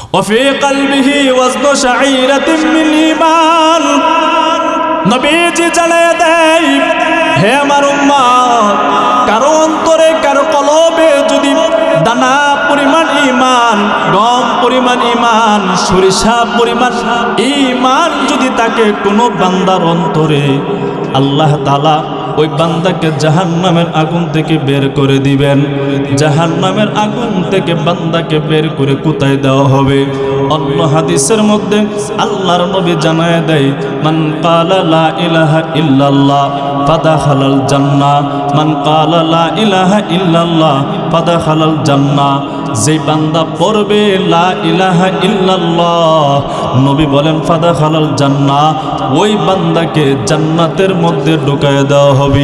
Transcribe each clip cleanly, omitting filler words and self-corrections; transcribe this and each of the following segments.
وفي قلبه وزن شعيرة من ঈমান। নবীজি জানায় দেয়, হে আমার উম্মত, কারো অন্তরে কারো কলবে যদি দানা পরিমাণ ঈমান, গম পরিমাণ ঈমান, সরিষা পরিমাণ ঈমান যদি থাকে কোনো বান্দার অন্তরে, আল্লাহ তাআলা ওই বান্দাকে জাহান্নামের আগুন থেকে বের করে দিবেন। জাহান্নামের আগুন থেকে বান্দাকে বের করে কোথায় দেওয়া হবে? অন্য হাদিসের মধ্যে আল্লাহর নবী জানায় দেয়, মান ক্বালা লা ইলাহা ইল্লাল্লাহ ফাদাখালাল জান্নাহ, মান ক্বালা লা ইলাহা ইল্লাল্লাহ ফাদাখালাল জান্নাহ। যেই বান্দা পড়বে লা ইলাহা ইল্লাল্লাহ, নবী বলেন ফাদাখালাল জান্নাহ, ওই বান্দাকে জান্নাতের মধ্যে ঢুকায় দেওয়া হবে।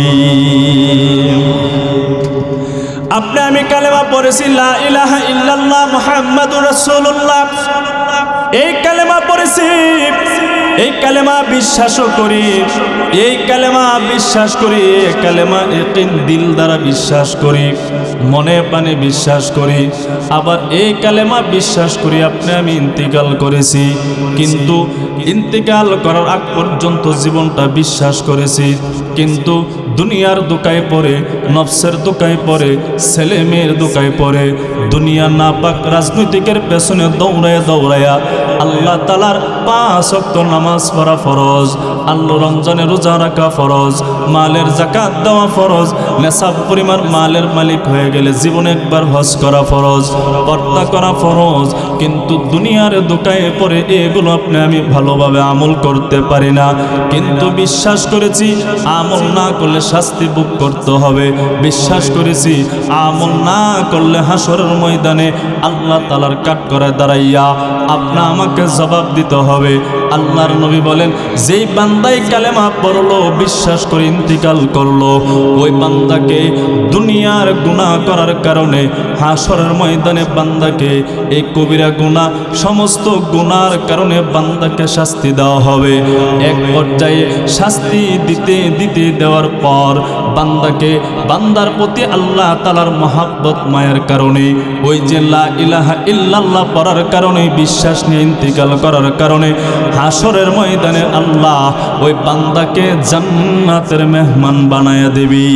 আপনি আমি কালেমা পড়েছি লা ইলাহা ইল্লাল্লাহ মুহাম্মাদুর রাসূলুল্লাহ, এই কালেমা পড়েছি, এই কালেমা বিশ্বাসও করি, এই কালেমা বিশ্বাস করি, এই কালেমা ইয়াকিন দিল দ্বারা বিশ্বাস করি, মনে প্রাণে বিশ্বাস করি। আবার এই কালেমা বিশ্বাস করি আপনি আমি ইন্তিকাল করেছি, কিন্তু ইন্তিকাল করার আগ পর্যন্ত জীবনটা বিশ্বাস করেছি, কিন্তু দুনিয়ার দোকায় পড়ে, নফসের দোকায় পড়ে, ছেলে মেয়ের দোকায় পড়ে, দুনিয়া নাপাক রাজনৈতিকের পেছনে দৌড়ায়া দৌড়ায়া আল্লাহ তাআলার 5 ওয়াক্ত নামাজ পড়া ফরজ, আল্লাহ রমজানে রোজা রাখা ফরজ, মালের যাকাত দেওয়া ফরজ, নেশাব পরিমাণ মালের মালিক হয়ে গেলে জীবনে একবার হজ করা ফরজ, পর্দা করা ফরজ, কিন্তু দুনিয়ার দোকায় পড়ে এগুলো আপনি আমি ভালোভাবে আমল করতে পারি না। কিন্তু বিশ্বাস করেছি আমল না করলে শাস্তি ভোগ করতে হবে, বিশ্বাস করেছি আমল না করলে হাসরের ময়দানে আল্লাহ তাআলার কাঠগড়ায় দাঁড়াইয়া আপনা আমাকে জবাব দিতে হবে। আল্লাহর নবী বলেন, যেই বান্দাই কালেমা পড়লো, বিশ্বাস করে ইন্তিকাল করলো, ওই বান্দাকে দুনিয়ার গুনাহ করার কারণে হাসরের ময়দানে বান্দাকে এই কবিরা গুনাহ, সমস্ত গুনার কারণে বান্দাকে শাস্তি দেওয়া হবে। এক পর্যায়ে শাস্তি দিতে দিতে দেওয়ার পর বান্দাকে, বান্দার প্রতি আল্লাহ তাআলার মহাব্বত মায়ের কারণে, ওই যে লা ইলাহা ইল্লাল্লাহ পড়ার কারণে, বিশ্বাস নিয়ে ইন্তিকাল করার কারণে হাসরের ময়দানে আল্লাহ ওই বান্দাকে জান্নাতের মেহমান বানায়া দেবে।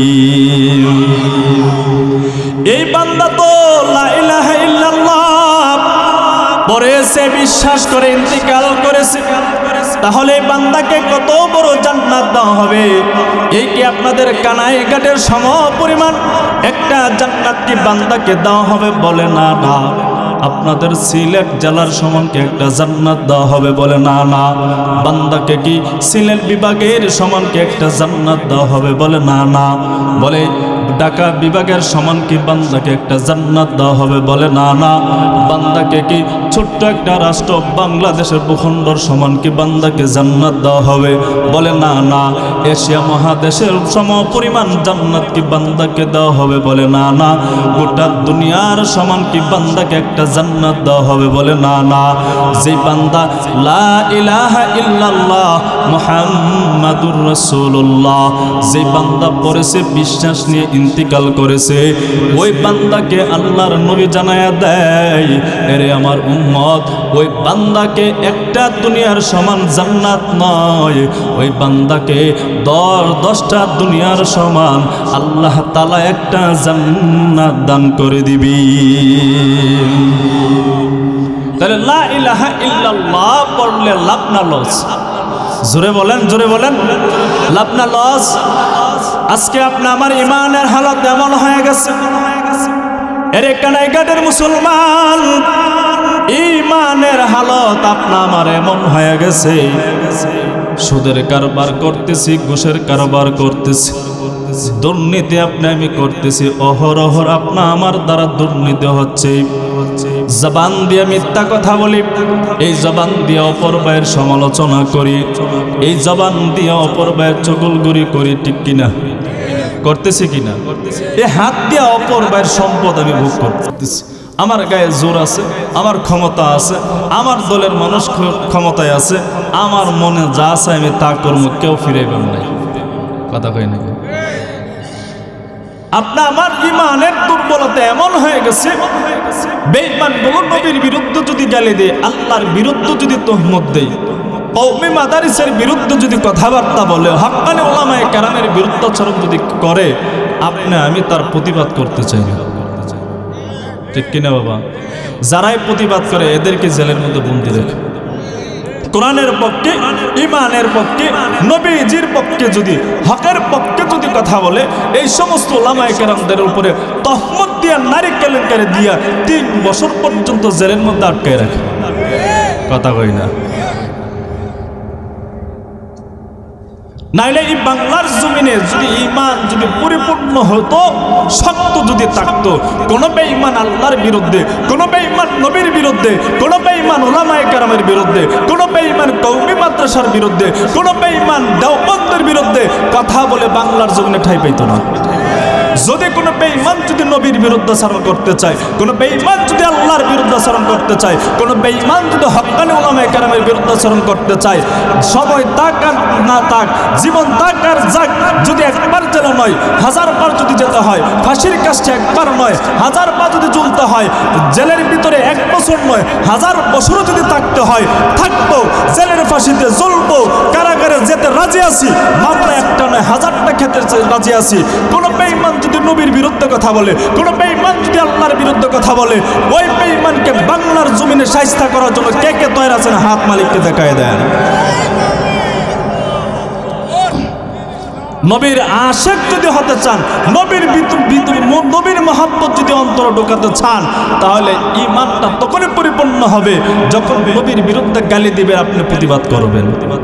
এই বান্দা তো লা ইলাহা ইল্লাল্লাহ পড়েছে, বিশ্বাস করে ইন্তিকাল করেছে, তাহলে এই বান্দাকে কত বড় জান্নাত দেওয়া হবে? এই কি আপনাদের কানাইঘাটের সম পরিমাণ একটা জান্নাত কি বান্দাকে দেওয়া হবে? বলে না, না। আপনাদের সিলেট জেলার সমানকে একটা জান্নাত দেওয়া হবে? বলে না, না। বান্দাকে কি সিলেট বিভাগের সমানকে একটা জান্নাত দেওয়া হবে? বলে না, না। বলে ঢাকা বিভাগের সমান কি বান্দাকে একটা জান্নাত দেওয়া হবে? বলে না, না। বান্দাকে কি ছোট্ট একটা রাষ্ট্র বাংলাদেশের ভূখণ্ডর সমান কি বান্দাকে জান্নাত দেওয়া হবে? বলে না, না। এশিয়া মহাদেশের সম পরিমাণ জান্নাত কি বান্দাকে দেওয়া হবে? বলে না, না। গোটা দুনিয়ার সমান কি বান্দাকে একটা জান্নাত দেওয়া হবে? বলে না, না। যে বান্দা লা ইলাহা ইল্লাল্লাহ মুহাম্মাদুর রাসূলুল্লাহ, যে বান্দা পড়েছে, বিশ্বাস নিয়ে ইন্তিকাল করেছে, ওই বান্দাকে আল্লাহর নবী জানায়া দেয়, এরে আমার উম্মত, ওই বান্দাকে একটা দুনিয়ার সমান জান্নাত নয়, ওই বান্দাকে 10টা দুনিয়ার সমান আল্লাহ তাআলা একটা জান্নাত দান করে দিবি। তাহলে লা ইলাহা ইল্লাল্লাহ পড়লে লাভ না লস? জোরে বলেন, জোরে বলেন, লাভ না লস? আজকে আপনার আমার ইমানের হালত এমন হয়ে গেছে, এরে কানাইঘাটের মুসলমান, ইমানের হালত আপনার আমার এমন হয়ে গেছে, সুদের কারবার করতেছি, ঘুষের কারবার করতেছি, দুর্নীতি আপনি আমি করতেছি, অহরহর আপনা আমার দ্বারা দুর্নীতি হচ্ছে। জবান দিয়ে মিথ্যা কথা বলি, এই জবান দিয়ে অপর ভাইয়ের সমালোচনা করি, এই জবান দিয়ে অপর ভাইয়ের চগলগুড়ি করি, ঠিক কিনা? করতেছি কিনা? এই হাত দিয়ে অপর ভাইয়ের সম্পদ আমি ভোগ করতেছি। আমার গায়ে জোর আছে, আমার ক্ষমতা আছে, আমার দলের মানুষ ক্ষমতায় আছে, আমার মনে যা আছে আমি তা করব, কেউ ফিরাইবেন না। কথা কই নাকি? আপনার আমার ইমানের দুর্বলতা এমন হয়ে গেছে, বেঈমানগুলো নবীর বিরুদ্ধে যদি গালি দেয়, আল্লাহর বিরুদ্ধে যদি তহমত দেয়, কওমে মাদারিসের বিরুদ্ধে যদি কথাবার্তা বলে, হক্কানি উলামায়ে কেরামের বিরুদ্ধাচরণ যদি করে, আপনি আমি তার প্রতিবাদ করতে চাই না। ঠিক কিনা বাবা? যারাই প্রতিবাদ করে এদেরকে জেলের মধ্যে বন্দী রেখে, কোরআনের পক্ষে, ইমানের পক্ষে, নবীজির পক্ষে যদি, হকের পক্ষে যদি কথা বলে, এই সমস্ত উলামায়ে কেরামদের উপরে তহমত দিয়া, নারী কেলেঙ্কারি দিয়া 3 বছর পর্যন্ত জেলের মধ্যে আটকায় রাখে। কথা কই না? নাইলে এই বাংলার জমিনে যদি ঈমান যদি পরিপূর্ণ হতো, শক্ত যদি থাকতো, কোন বেঈমান আল্লাহর বিরুদ্ধে, কোন বেঈমান নবীর বিরুদ্ধে, কোন বেঈমান উলামায়ে কেরামের বিরুদ্ধে, কোন বেঈমান কওমি মাদ্রাসার বিরুদ্ধে, কোন বেঈমান দেওবন্দের বিরুদ্ধে কথা বলে বাংলার জমিনে ঠাঁই পাইতো না। যদি কোনো বেঈমান যদি নবীর বিরুদ্ধাচরণ করতে চায়, কোনো বেঈমান যদি আল্লাহর বিরুদ্ধাচরণ করতে চায়, কোনো বেঈমান যদি হক্কানি উলামায়ে কেরামের বিরুদ্ধাচরণ করতে চায়, সময় তাক আর না তাক, জীবন তাক আর যাক, যদি একবার জেলে নয় 1000 বার যদি যেতে হয়, ফাঁসির কাছে একবার নয় 1000 বার যদি ঝুলতে হয়, জেলের ভিতরে 1 বছর নয় 1000 বছরও যদি থাকতে হয়, থাকবো, জেলের ফাঁসিতে জ্বলবো, কারাগারে যেতে রাজি আছি, মামলা একটা নয় 1000টা খেতে রাজি আছি। কোনো বেঈমান যদি নবীর বিরুদ্ধে কথা বলে, কোনো বেঈমান যদি আল্লাহর বিরুদ্ধে কথা বলে, ওই বেঈমানকে বাংলার জমিনে শায়েস্তা করার জন্য কে কে তৈরি আছেন, হাত মালিককে দেখায় দেন। নবীর আশিক যদি হতে চান, নবীর মহব্বত যদি অন্তরে ঢোকাতে চান, তাহলে ঈমানটা তখনই পরিপূর্ণ হবে যখন নবীর বিরুদ্ধে গালি দিবে, আপনি প্রতিবাদ করবেন।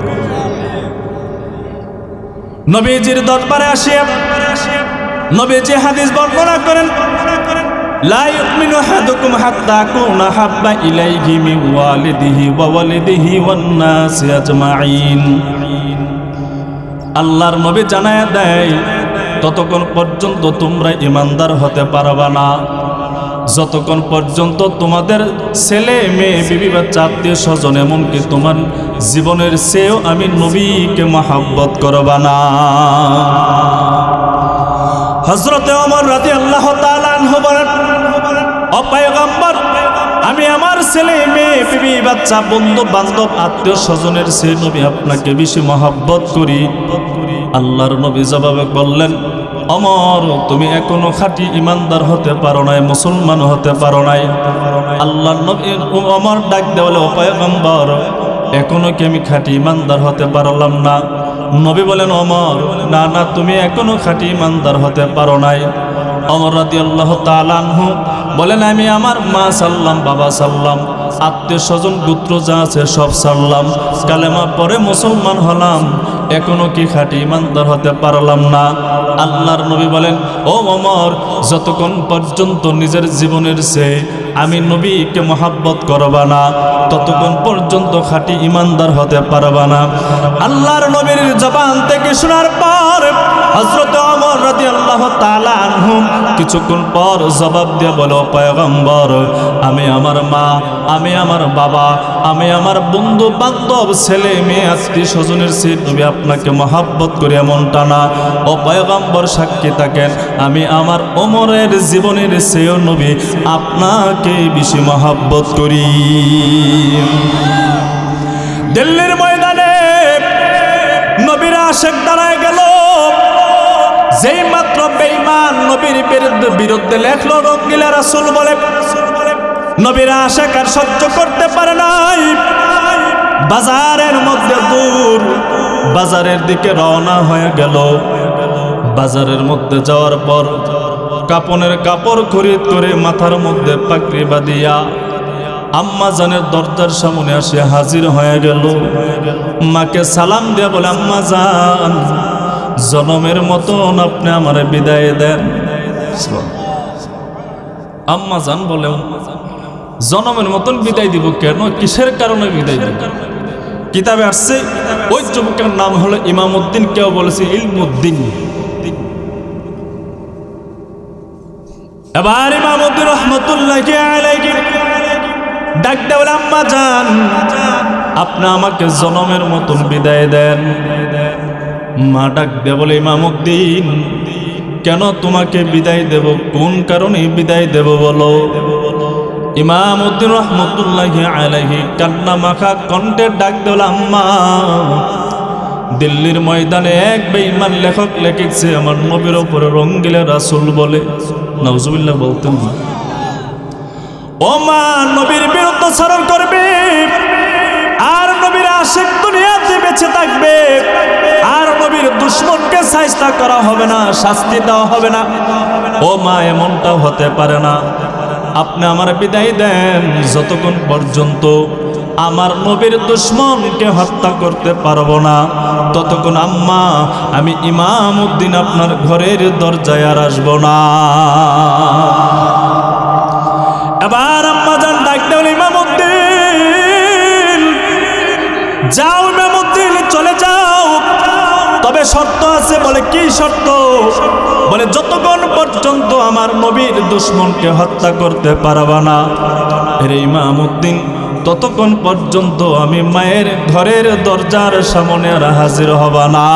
নবীজির দরবারে আসিয়া নবীজি হাদিস বর্ণনা করেন, লা ইউমিনু আহাদুকুম হাত্তা আকুনা হাব্বা ইলাইহি মিন ওয়ালিদিহি ওয়া ওয়ালিদিহি ওয়ান নাসি আজমাইন। আল্লাহর নবী জানায়া দেয়, ততক্ষণ পর্যন্ত তোমরা ঈমানদার হতে পারবা না যতক্ষণ পর্যন্ত তোমাদের ছেলে মেয়ে বিবি বাচ্চা আত্মীয় স্বজন এমনকি তোমার জীবনের চেয়েও আমি নবীকে মহব্বত করবা না। হযরতে ওমর রাদিয়াল্লাহু তাআলা আনহু বলেন, ও পয়গম্বর, আমি আমার ছেলে মেয়ে বিবি বাচ্চা বন্ধু বান্ধব আত্মীয় স্বজনের চেয়ে নবী আপনাকে বেশি মহব্বত করি। আল্লাহর নবী জবাবে বললেন, ওমর, তুমি এখনো খাঁটি ইমানদার হতে পারো নাই, মুসলমান হতে পারো নাই। আল্লাহর নবী ওমর ডাক দেওয়ালে, ও পয়গম্বর, এখনো কি আমি খাঁটি ইমানদার হতে পারলাম না? নবী বলেন, ওমর, না না, তুমি এখনো খাঁটি ইমানদার হতে পারো নাই। ওমর রাদিয়াল্লাহু তাআলা আনহু বলেন, আমি আমার মা সাল্লাম, বাবা সাল্লাম, আত্মীয় স্বজন গোত্র যা আছে সব সারলাম, কালেমা পরে মুসলমান হলাম, এখনো কি খাঁটি ইমানদার হতে পারলাম না? আল্লাহর নবী বলেন, ও ওমর, যতক্ষণ পর্যন্ত নিজের জীবনের চেয়ে আমি নবীকে মহব্বত করবা না, ততক্ষণ পর্যন্ত খাঁটি ইমানদার হতে পারবা না। আল্লাহর নবীর জবান থেকে শোনার পর হযরত ওমর রাদিয়াল্লাহু তাআলা আনহু কিছুক্ষণ পর জবাব দিয়ে বলে, পয়গম্বর, আমি আমার মা, আমি আমার বাবা, আমি আমার বন্ধু বান্ধব ছেলে মেয়ে আত্মীয় স্বজনের চেয়ে নবী আপনাকে মহব্বত করি এমনটা না। ও পয়গম্বর, সাক্ষী থাকেন, আমি আমার ওমরের জীবনের চেয়েও নবী আপনাকে বেশি মহব্বত করি। দিল্লির ময়দানে নবীর আশিক দাঁড়ায় গেল, যেই মাত্র বেঈমান নবীর বিরুদ্ধে লেখলো রঙ্গিলা রাসূল বলে, নবীর আশিক আর সহ্য করতে পারে নাই, বাজারের মধ্যে দূর বাজারের দিকে রওনা হয়ে গেল। বাজারের মধ্যে যাওয়ার পর কাপনের কাপড় খরিদ করে মাথার মধ্যে পাগড়ি বাঁধিয়া আম্মা জানের দরজার সামনে আসে হাজির হয়ে গেল। মাকে সালাম দিয়ে বলে, আম্মা জান, জনমের মতন আপনি আমারে বিদায় দেন। আম্মা জান বলে, জনমের মতন বিদায় দিব কেন? কিসের কারণে বিদায় দিব? কিতাবে আসছে ওই যুবকের নাম হলো ইমামউদ্দিন, কেউ বলেছে ইলমউদ্দিন। এবার ইমামউদ্দিন রাহমাতুল্লাহি আলাইহি ডাক দেয়, বলে, আম্মা জান, আপনি আমাকে জনমের মতন বিদায় দেন। মা ডাক দেয় বলে, ইমামউদ্দিন, কেন তোমাকে বিদায় দেব? কোন কারণে বিদায় দেব বলো? ইমাম উদ্দিন রহমতুল্লাহি আলাইহি কান্না মাখা কণ্ঠে ডাক দিল, আম্মা। দিল্লির ময়দানে এক বেঈমান লেখক লিখেছে আমার নবীর উপরে রঙ্গিলা রাসূল বলে। নাউজুবিল্লাহ বলতেন না। ও মা, নবীর বিরুদ্ধাচরণ করবে আর নবীর আশিক দুনিয়াতে বেঁচে থাকবে আর নবীর দুশমনকে শায়েস্তা করা হবে না, শাস্তি দেওয়া হবে না। ও মা, এমনটা হতে পারে না। আপনি আমার বিদায় দেন, যতক্ষণ পর্যন্ত আমার নবীর দুশমনকে হত্যা করতে পারবো না ততক্ষণ আম্মা আমি ইমাম উদ্দিন আপনার ঘরের দরজায় আর আসবো না। এবার আম্মা জান ডাক দেন, ইমাম উদ্দিন যাও, ইমাম উদ্দিন চলে যাও, তবে শর্ত আছে। বলে কি শর্ত? বলে যতক্ষণ পর্যন্ত আমার নবীর দুশমনকে হত্যা করতে পারবা না রে ইমাম উদ্দিন, ততক্ষণ পর্যন্ত আমি মায়ের ঘরের দরজার সামনে আর হাজির হব না।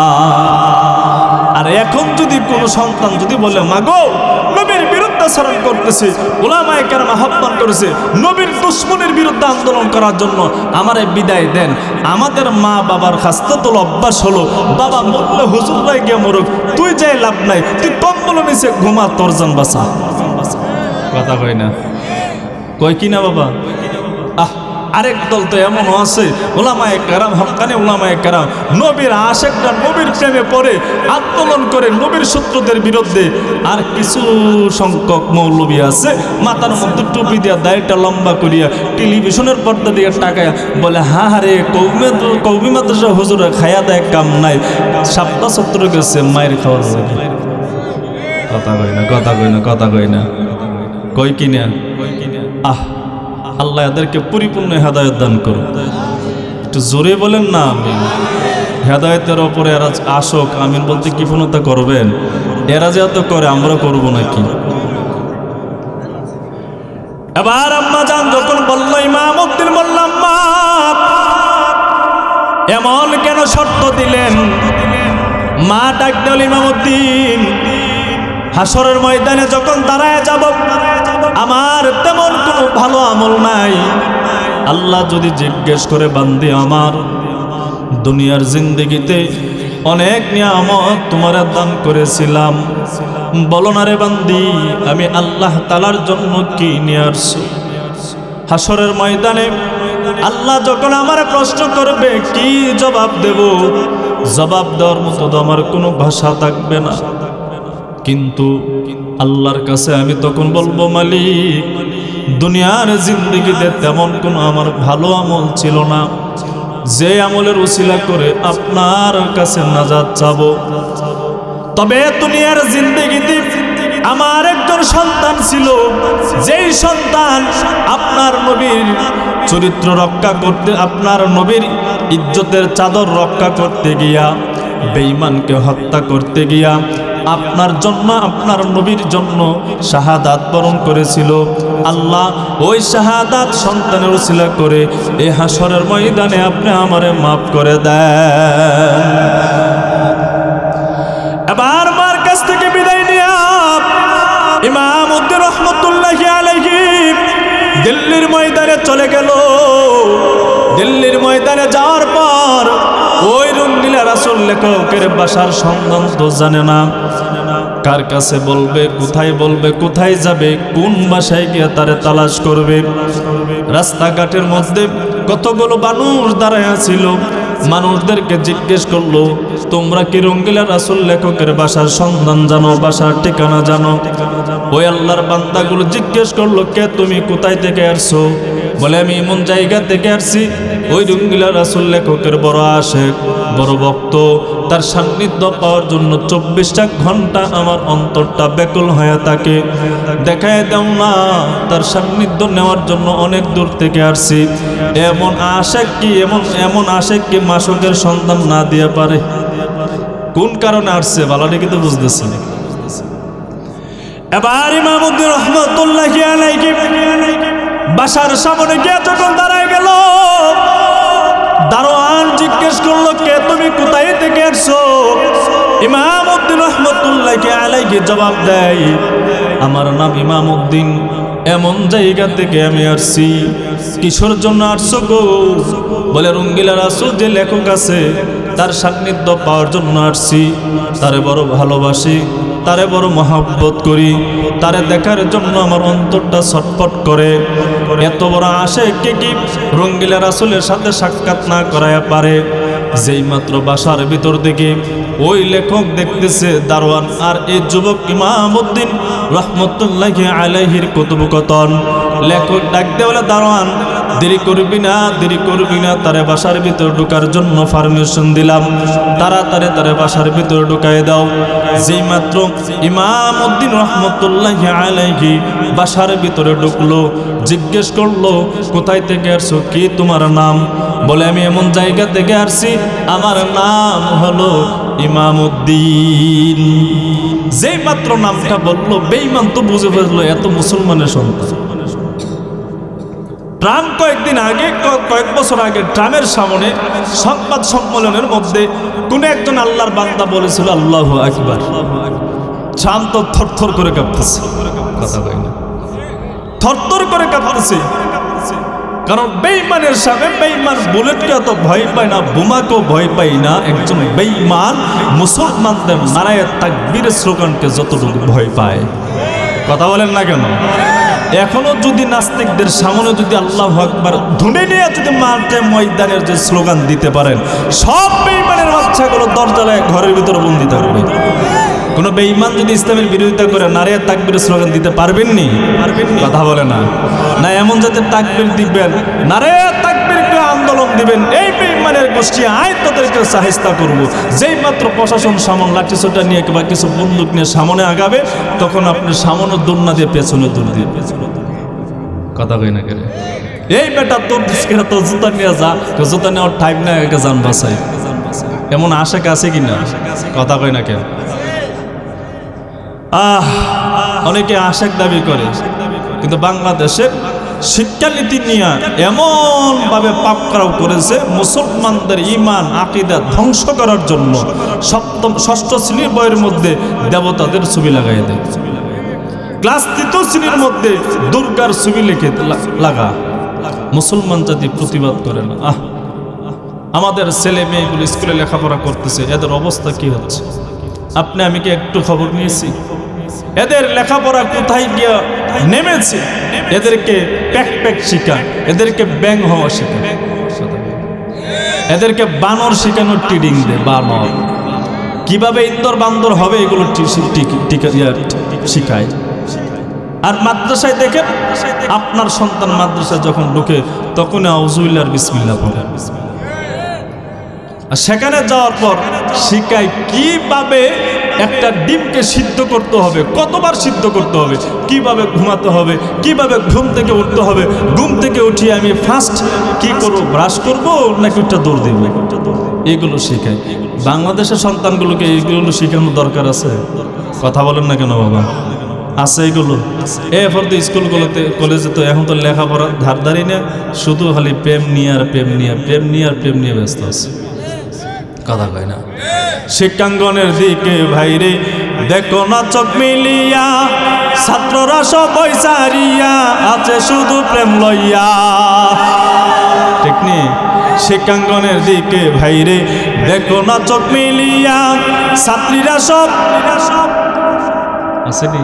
আর এখন যদি কোনো সন্তান যদি বলে, মাগো নবীর বিরুদ্ধাচরণ করতেছে, উলামায়ে কেরাম আহ্বান করেছে নবীর দুশমনের বিরুদ্ধে আন্দোলন করার জন্য, আমারে বিদায় দেন। আমাদের মা বাবার খাস্তাতুল অভ্যাস হলো, বাবা মরলে হুজুররাই গিয়ে মরুক, তুই যাই লাভ নাই, তুই কম্বল নিচে ঘুমা, তোর জান বাঁচা। কথা কয় না, কয় কি না বাবা? আরেক দল তো এমনও আছে, উলামায়ে কেরাম, হক্কানি উলামায়ে কেরাম নবীর আশিকরা নবীর প্রেমে পড়ে আন্দোলন করে নবীর শত্রুদের বিরুদ্ধে। আর কিছু সংখ্যক মৌলবী আছে মাথার মধ্যে টুপি দিয়া দাড়িটা লম্বা করিয়া টেলিভিশনের পর্দা দিয়ে টাকায় বলে, হারে কৌমি মাদ্রাসা হুজুরা খায়া দেয় কাম নাই, সাপ্তাহ সত্তর গেছে মায়ের খাওয়ার। কথা কই না, কথা কই না, কথা কই না, কই কিনা। আল্লাহ এদেরকে পরিপূর্ণ হেদায়েত দান করুন। একটু জোরে বলেন না আমিন। হেদায়েতের ওপরে এরা আসুক, আমিন বলতে কৃপণতা করবেন। এরা যে এত করে আমরা করব নাকি? এবার আম্মা জান যখন বলল, ইমাম উদ্দিন বললাম, মা এমন কেন শর্ত দিলেন? মা ডাক দিল, ইমাম উদ্দিন হাসরের ময়দানে যখন দাঁড়ায় যাব, আমার তেমন কোনো ভালো আমল নাই। আল্লাহ যদি জিজ্ঞেস করে, বান্দি আমার দুনিয়ার জিন্দেগিতে অনেক নিয়ামত তোমার দান করেছিলাম, বলো না রে বান্দি আমি আল্লাহ তাআলার জন্য কি নিয়ে আসছো? হাসরের ময়দানে আল্লাহ যখন আমার প্রশ্ন করবে, কি জবাব দেব? জবাব দেওয়ার মতো তো আমার কোনো ভাষা থাকবে না। কিন্তু আল্লাহর কাছে আমি তখন বলবো, মালিক দুনিয়ার জিন্দেগিতে তেমন কোনো আমার ভালো আমল ছিল না, যে আমলের উসিলা করে আপনার কাছে নাজাত চাবো। তবে দুনিয়ার জিন্দেগিতে আমার একজন সন্তান ছিল, যেই সন্তান আপনার নবীর চরিত্র রক্ষা করতে, আপনার নবীর ইজ্জতের চাদর রক্ষা করতে গিয়া বেঈমানকে হত্যা করতে গিয়া আপনার জন্য, আপনার নবীর জন্য শাহাদাত বরণ করেছিল। আল্লাহ ওই শাহাদাত সন্তানের উসিলা করে এই হাসরের ময়দানে আপনি আমারে মাফ করে দেন। এবার মার কাছ থেকে বিদায় নিয়ে ইমাম উদ্দিন রহমতুল্লাহি আলাইহি দিল্লির ময়দানে চলে গেল। দিল্লির ময়দানে যাওয়ার পর ওই রঙ্গিলা রাসূল লেখকের বাসার সন্ধান তো জানে না, কার কাছে বলবে, কোথায় বলবে, কোথায় যাবে, কোন বাসায় গিয়ে তারে তালাশ করবে। রাস্তাঘাটের মধ্যে কতগুলো মানুষ দাঁড়ায় ছিল, মানুষদেরকে জিজ্ঞেস করলো, তোমরা কি রঙ্গিলা রাসূল লেখকের বাসার সন্ধান জানো, বাসার ঠিকানা জানো? ওই আল্লাহর বান্দাগুলো জিজ্ঞেস করলো, কে তুমি, কোথায় থেকে আসছো? বলে আমি এমন জায়গা থেকে আসছি। ওই রঙ্গিলা রাসূল লেখকের বড় আশেক, বড় ভক্ত, তার সান্নিধ্য পাওয়ার জন্য 24টা ঘন্টা আমার অন্তরটা ব্যাকুল হয়ে থাকে। দেখায় দাও না, তার সান্নিধ্য নেওয়ার জন্য অনেক দূর থেকে আসছি। এমন আশেক কি, এমন আশেক কি মাসুকের সন্তান না দিয়ে পারে? কোন কারণে আসছে বালাটি কিন্তু বুঝতেছে। এবার ইমাম উদ্দিন রহমতুল্লাহি আলাইহি বাসার সামনে গিয়ে যখন দাঁড়ায় গেল, দারোয়ান জিজ্ঞেস করলো, কে তুমি, কোথায় থেকে আসছো? ইমাম উদ্দিন রহমতুল্লাহি আলাইহি জবাব দেয়, আমার নাম ইমাম উদ্দিন, এমন জায়গা থেকে আমি আসছি। কিসের জন্য আসছো গো? বলে রঙ্গিলা রাসূল যে লেখক আছে তার সান্নিধ্য পাওয়ার জন্য আসছি। তারে বড় ভালোবাসি, তারে বড় মহব্বত করি, তারে দেখার জন্য আমার অন্তরটা ছটফট করে। এত বড় আশিক কি রঙ্গিলা রাসূলের সাথে সাক্ষাৎ না করায় পারে? যেই মাত্র বাসার ভিতর থেকে ওই লেখক দেখতেছে দারোয়ান আর এই যুবক ইমামউদ্দিন রহমতুল্লাহি আলাইহির কথোপকথন। লেখক ডাক দিয়ে বলে, দারোয়ান দেরি করবি না, দেরি করবি না, তারে বাসার ভিতর ঢোকার জন্য পারমিশন দিলাম, তাড়াতাড়ি তারে বাসার ভিতর ঢুকাই দাও। যেই মাত্র ইমামউদ্দিন রহমতুল্লাহি আলাইহি বাসার ভিতরে ঢুকলো, জিজ্ঞেস করলো, কোথায় থেকে আসছো, কি তোমার নাম? বলে, আমি এমন জায়গা থেকে আসছি, আমার নাম হলো ইমামউদ্দিন। যেই মাত্র নামটা বললো, বেঈমান তো বুঝে ফেললো এত মুসলমানের সন্তান। ট্রাম্প কয়েকদিন আগে, কয়েক বছর আগে ট্রাম্পের সামনে সংবাদ সম্মেলনের মধ্যে কোন একজন আল্লাহর বান্দা বলেছিল আল্লাহু আকবার। ট্রাম্প তো থরথর করে কাঁপতেছে, কথা কই না, থরথর করে কাঁপতেছে। কারণ বেঈমানের সামনে বেঈমান বুলেটকে অত ভয় পায় না, বোমাকেও ভয় পায় না। একজন বেঈমান মুসলমানদের নারায়ে তাকবীরের স্লোগানকে যতটুকু ভয় পায়। কথা বলেন না কেন? এখনো যদি নাস্তিকদের সামনে যদি আল্লাহু আকবার ধুনে নিয়ে যদি মাঠে ময়দানের যে স্লোগান দিতে পারেন, সব বেঈমানের বাচ্চাগুলো দরজায় ঘরের ভিতরে বন্দী থাকবে। কোনো বেঈমান যদি ইসলামের বিরোধিতা করে নারায়ে তাকবীরের স্লোগান দিতে পারবেননি? কথা বলে না। না এমন যাতে তাকবীর দিবেন, নারায়ে তাকবীরকে আন্দোলন দিবেন, এই বেঈমানের গোষ্ঠী আয় তাদেরকে সাহিস্তা করব। যেই মাত্র প্রশাসন সামনে লাঠিসোঁটা নিয়ে কিংবা কিছু বন্দুক নিয়ে সামনে আগাবে, তখন আপনি সামনে দৌড় না দিয়ে পেছনে দৌড় দিয়ে, কথা কই না কেন? এই বেটা তোর তো জুতা নিয়ে যা, জুতা নেওয়ার টাইম না, একে যান বাসাই। এমন আশাক আছে কিনা? কথা কই না কেন? অনেকে আশাক দাবি করে, কিন্তু বাংলাদেশের শিক্ষানীতি নিয়ে এমন ভাবে পাপ করাও করেছে, মুসলমানদের ইমান আকীদা ধ্বংস করার জন্য ষষ্ঠ শ্রেণীর বইয়ের মধ্যে দেবতাদের ছবি লাগাই দেয়। ক্লাস 3 শ্রেণীর মধ্যে দুর্গার ছবি লিখে লাগা। মুসলমান জাতি প্রতিবাদ করে না। আমাদের ছেলে মেয়েগুলো স্কুলে লেখাপড়া করতেছে, এদের অবস্থা কি হচ্ছে? আপনি আমি কি একটু খবর নিয়েছি? এদের লেখাপড়া কোথায় গিয়া নেমেছে? এদেরকে প্যাক শিখা, এদেরকে ব্যাং হওয়া শেখা, এদেরকে বানর শেখানোর ট্রেনিং দেয়। বানর কিভাবে ইন্দর বান্দর হবে এগুলো শিখায়। আর মাদ্রাসায় দেখেন, আপনার সন্তান মাদ্রাসায় যখন ঢুকে তখন আউযুবিল্লাহ বিসমিল্লাহ পড়ে। আর সেখানে যাওয়ার পর শিখায় কিভাবে একটা ডিমকে সিদ্ধ করতে হবে, কতবার সিদ্ধ করতে হবে, কিভাবে ঘুমাতে হবে, কিভাবে ঘুম থেকে উঠতে হবে, ঘুম থেকে উঠিয়ে আমি ফার্স্ট কি করব, ব্রাশ করব নাকি একটা দৌড় দিব, এগুলো শেখায়। বাংলাদেশের সন্তানগুলোকে এইগুলো শেখানোর দরকার আছে? কথা বলেন না কেন বাবা? আছে এগুলো? এরপর তো স্কুলগুলোতে কলেজে তো এখন তো লেখাপড়া ধারধারি না, শুধু খালি প্রেম নিয়ে আর প্রেম নিয়ে, প্রেম নিয়ে আর প্রেম নিয়ে ব্যস্ত আছে। কথা কয় না? শিক্ষাঙ্গনের দিকে ভাইরে দেখো না চোখ মিলিয়া, ছাত্ররা সবাই সারিয়া আছে শুধু প্রেম লইয়া। ঠিক নি? শিক্ষাঙ্গনের দিকে ভাইরে দেখো না চোখ মিলিয়া, ছাত্রীরা সব আসেনি।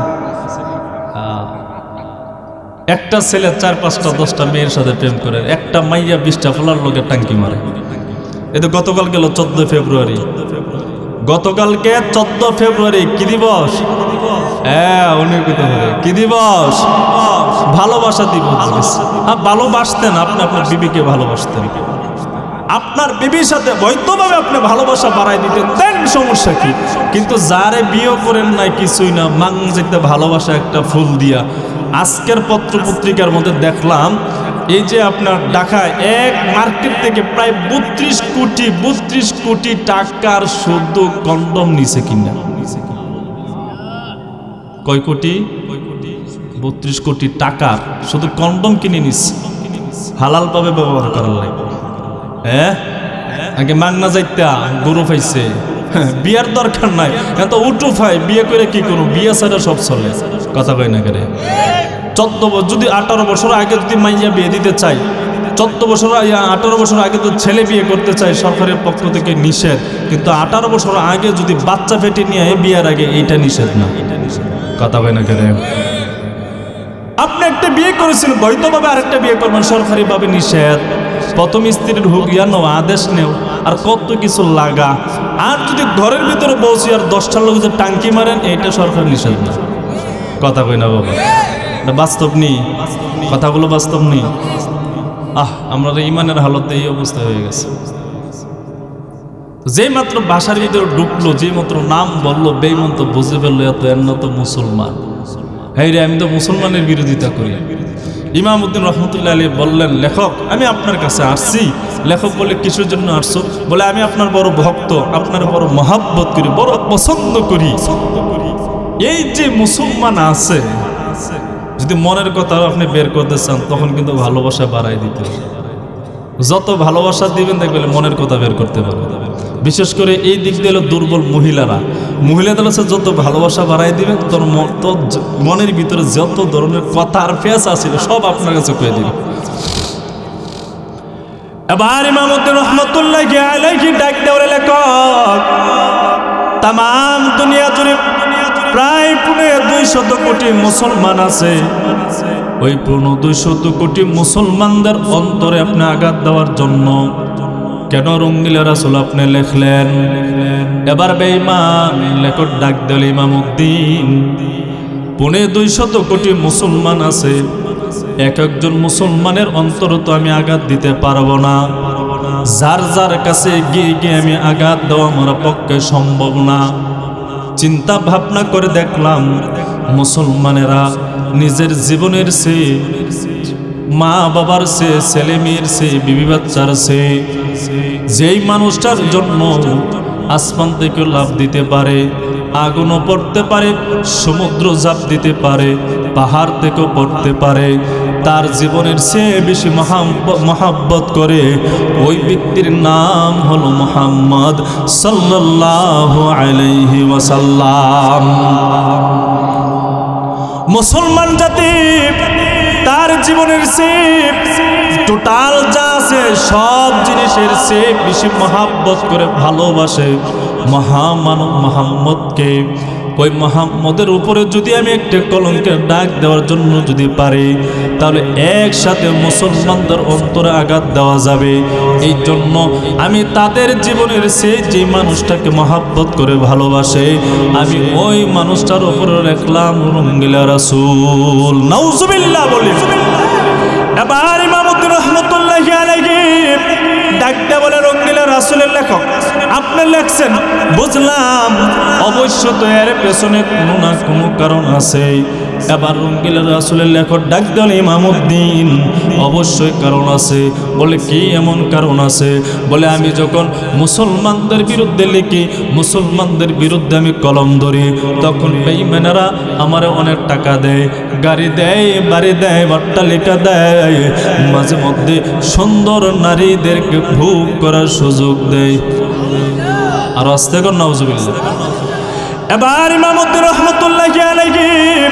একটা ছেলে 4-5টা 10টা মেয়ের সাথে প্রেম করে, একটা মাইয়া 20টা ফলার লোকের টাঙ্কি মারে। এই তো গতকাল গেল 14 ফেব্রুয়ারি, গতকালকে 14 ফেব্রুয়ারি কি দিবস? হ্যাঁ, কি দিবস? ভালোবাসা দিবস। ভালোবাসতেন আপনি, আপনার বিবিকে ভালোবাসতেন, আপনার বিবির সাথে বৈধভাবে আপনি ভালোবাসা বাড়াই দিতেন, দেন সমস্যা কি? কিন্তু যারে বিয়ে করেন নাই কিছুই না, মাং যেতে ভালোবাসা একটা ফুল দিয়া। আজকের পত্র পত্রিকার মধ্যে দেখলাম, এই যে আপনার ঢাকায় এক মার্কেট থেকে প্রায় 32 কোটি টাকার শুধু কন্ডম নিছে কিনা। কয় কোটি? 32 কোটি টাকার শুধু কন্ডম কিনে নিচ্ছে, হালাল ভাবে ব্যবহার করার লাগে। হ্যাঁ, আগে মাংনা যাইতা গরু পাইছে, বিয়ার দরকার নাই, এত উঠু ফাই বিয়ে করে কি করবো, বিয়ে ছাড়া সব চলে। কথা কয় না করে? যদি 18 বছর আগে যদি মাইয়া বিয়ে দিতে চাই, 14 বছর 18 বছর আগে তো ছেলে বিয়ে করতে চাই, সরকারের পক্ষ থেকে নিষেধ। কিন্তু 18 বছর আগে যদি বাচ্চা পেটে নিয়ে বিয়ের আগে এইটা নিষেধ না। কথা হয় না কেন? আপনি একটা বিয়ে করেছেন, বৈধভাবে আরেকটা বিয়ে করবেন, সরকারিভাবে নিষেধ। প্রথম স্ত্রীর হুক ইয়া নেও, আদেশ নেও, আর কত কিছু লাগা। আর যদি ঘরের ভিতরে বসি আর 10টার লোক যে টাঙ্কি মারেন, এইটা সরকার নিষেধ না। কথা কই না বাবা? এটা বাস্তব নেই, কথাগুলো বাস্তব নেই। আমরা ইমানের হালতে এই অবস্থা হয়ে গেছে। যে মাত্র বাসার ভিতরে ঢুকলো, যে মাত্র নাম বললো, বেঈমান তো বুঝে ফেললো এত এর তো মুসলমান। হ্যাঁ রে, আমি তো মুসলমানের বিরোধিতা করি। ইমাম উদ্দিন রহমতুল্লাহ আলাইহি বললেন, লেখক আমি আপনার কাছে আসছি। লেখক বলে, কিসের জন্য আসছো? বলে, আমি আপনার বড় ভক্ত, আপনার বড় মহাব্বত করি, বড় পছন্দ করি। এই যে মুসলমান আছে, যদি মনের কথা আপনি বের করতে চান, তখন কিন্তু ভালোবাসা বাড়াই দিতে হবে। যত ভালোবাসা দিবেন দেখবেন মনের কথা বের করতে পারবেন। বিশেষ করে এই দিক দিয়ে হলো দুর্বল মহিলাদের কাছে যত ভালোবাসা বাড়াই দিবেন, তোর মনের ভিতরে যত ধরনের কথা আর ফেস আছিল সব আপনার কাছে কয়ে দিবে। এবার ইমাম উদ্দিন রহমতুল্লাহি আলাইহি ডাক দেওয়ার লেখক, তামাম দুনিয়া জুড়ে প্রায় 200 কোটি মুসলমান আছে। ওই 200 কোটি মুসলমানদের অন্তরে আপনি আঘাত দেওয়ার জন্য কেন রঙ্গিলা রাসূল আপনি লেখলেন? এবার বেঈমান লেখক ডাক দিল, ইমাম উদ্দিন 200 কোটি মুসলমান আছে, এক একজন মুসলমানের অন্তরে তো আমি আঘাত দিতে পারবো না। যার যার কাছে গিয়ে আমি আঘাত দেওয়া আমার পক্ষে সম্ভব না। চিন্তা ভাবনা করে দেখলাম, মুসলমানেরা নিজের জীবনের চেয়ে, মা বাবার চেয়ে, ছেলে মেয়ের চেয়ে, বিবি বাচ্চার চেয়ে, যেই মানুষটার জন্য আসমান থেকে লাফ দিতে পারে, আগুনও পড়তে পারে, সমুদ্র ঝাঁপ দিতে পারে, পাহাড় থেকেও পড়তে পারে, তার জীবনের চেয়ে বেশি মহাব্বত করে ওই ব্যক্তির নাম হলো মুহাম্মদ সাল্লাল্লাহু আলাইহি ওয়াসাল্লাম। মুসলমান জাতি তার জীবনের চেয়ে, টোটাল যা আছে সব জিনিসের চেয়ে বেশি মহাব্বত করে ভালোবাসে মহামানব মুহাম্মদকে। ওই মুহাম্মদের উপরে যদি আমি একটা কলঙ্কের ডাক দেওয়ার জন্য যদি পারি, তাহলে একসাথে মুসলমানদের অন্তরে আঘাত দেওয়া যাবে। এই জন্য আমি তাদের জীবনের চেয়ে যে মানুষটাকে মহাব্বত করে ভালোবাসে, আমি ওই মানুষটার উপরে রাখলাম রঙ্গিলা রাসূল। নাউজুবিল্লাহ বলি। এবার ইমাম উদ্দিন রহমতুল্লাহি আলাইহি ডাকতে বলে, রঙ্গিলা রাসূলের লেখক আপনি লেখছেন, বুঝলাম অবশ্য তো এর পেছনে কোনো না কোনো কারণ আছে। এবার রঙ্গিলা রাসূলের লেখক ডাক দিল, ইমাম উদ্দিন অবশ্যই কারণ আছে। বলে, কি এমন কারণ আছে? বলে, আমি যখন মুসলমানদের বিরুদ্ধে লিখি, মুসলমানদের বিরুদ্ধে আমি কলম ধরি, তখন বেঈমানেরা আমারে অনেক টাকা দেয়, গাড়ি দেয়, বাড়ি দেয়, অট্টালিকা দেয়, মাঝে মধ্যে সুন্দর নারীদেরকে ভোগ করার সুযোগ দেয়। আর আস্তে কর নাউজুবিল্লাহ। এবার ইমাম উদ্দিন রহমতুল্লাহি আলাইহি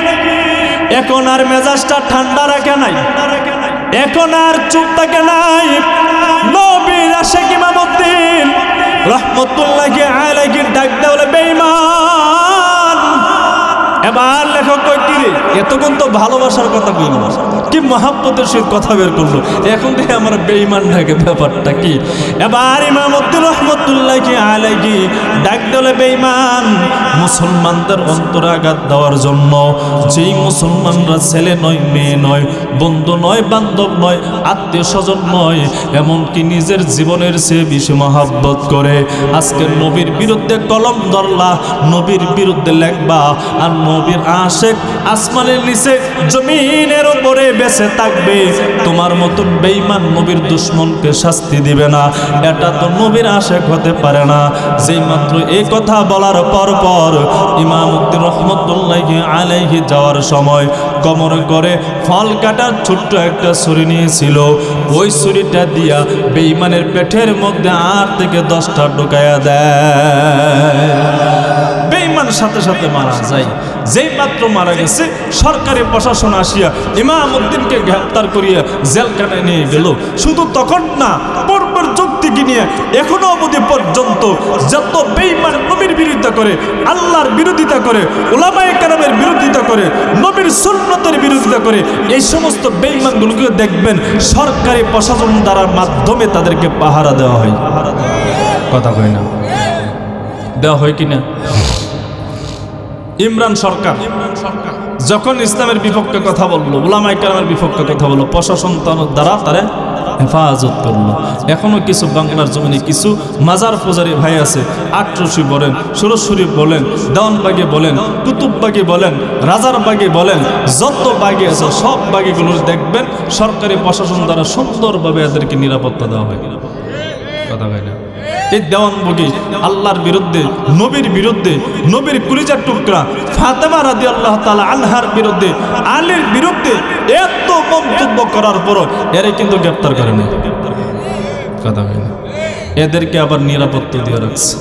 এখন আর মেজাজটা ঠান্ডা রাখে নাই, এখন আর চুপ থাকে নাই। নবীর আশিক ইমাম উদ্দিন রহমতুল্লাহি আলাইহি ডাক দেওয়া বেঈমান। এবার লেখক কই, কি রে এতক্ষণ তো ভালোবাসার কথা কইল, কি মহাব্বতের সহিত কথা বের করলো, এখন থেকে আমার বেঈমান থাকে, ব্যাপারটা কি? এবার ইমাম উদ্দিন রহমতুল্লাহি আলাইহি ডাক দিলে, বেঈমান মুসলমানদের অন্তরে আঘাত দেওয়ার জন্য, যেই মুসলমানরা ছেলে নয়, মেয়ে নয়, বন্ধু নয়, বান্ধব নয়, আত্মীয় স্বজন নয়, এমনকি নিজের জীবনের চেয়ে বেশি মহাব্বত করে, আজকে নবীর বিরুদ্ধে কলম ধরলা, নবীর বিরুদ্ধে লেখবা, আর নবীর আশিক আসমানের নিচে জমিনের উপরে বেঁচে থাকবে, তোমার মতন বেঈমান নবীর দুশমনকে শাস্তি দিবে না, এটা তো নবীর আশিক হতে পারে না। যেই মাত্র এই কথা বলার পর পর ইমাম উদ্দিন রহমতুল্লাহি আলাইহি যাওয়ার সময় কোমরে করে ফল কাটার ছোট্ট একটা ছুরি নিয়েছিল, ওই ছুরিটা দিয়া বেঈমানের পেটের মধ্যে 8 থেকে 10টা ঢুকায়া দেয়। বেঈমান সাথে সাথে মারা যায়। যেই মাত্র মারা গেছে সরকারি প্রশাসন আসিয়া ইমামউদ্দিনকে গ্রেফতার করিয়া জেলখানায় নিয়ে গেল। শুধু তখন না, পূর্বের যুগ থেকে নিয়ে এখনো অবধি পর্যন্ত যত বেঈমান নবীর বিরোধিতা করে, আল্লাহর বিরোধিতা করে, উলামায়ে কেরামের বিরোধিতা করে, নবীর সুন্নতের বিরোধিতা করে, এই সমস্ত বেঈমানগুলোকে দেখবেন সরকারি প্রশাসন দ্বারা মাধ্যমে তাদেরকে পাহারা দেওয়া হয়। কথা কই না? দেওয়া হয় কিনা? ইমরান সরকার যখন ইসলামের বিপক্ষে কথা বললো, উলামায়ে কেরামের বিপক্ষে কথা বললো, প্রশাসন দ্বারা তারা হেফাজত করলো। এখনো কিছু বাংলার জমিনে কিছু মাজার পূজারী ভাই আছে, আটরশি বলেন, সুরসুরি বলেন, দেওয়ানবাগি বলেন, কুতুববাগি বলেন, রাজারবাগি বলেন, যত বাগি আছে সব বাগিগুলো দেখবেন সরকারি প্রশাসন দ্বারা সুন্দরভাবে এদেরকে নিরাপত্তা দেওয়া হয়। কথা হয় না? এই দেওয়ানবাগি আল্লাহর বিরুদ্ধে, নবীর বিরুদ্ধে, নবীর কুলিজার টুকরা ফাতেমা রাদিয়াল্লাহু তাআলা আনহার বিরুদ্ধে, আলীর বিরুদ্ধে এত মন্তব্য করার পরও এরা কিন্তু গ্রেফতার করে না। কথা হয় না? এদেরকে আবার নিরাপত্তা দিয়ে রাখছে।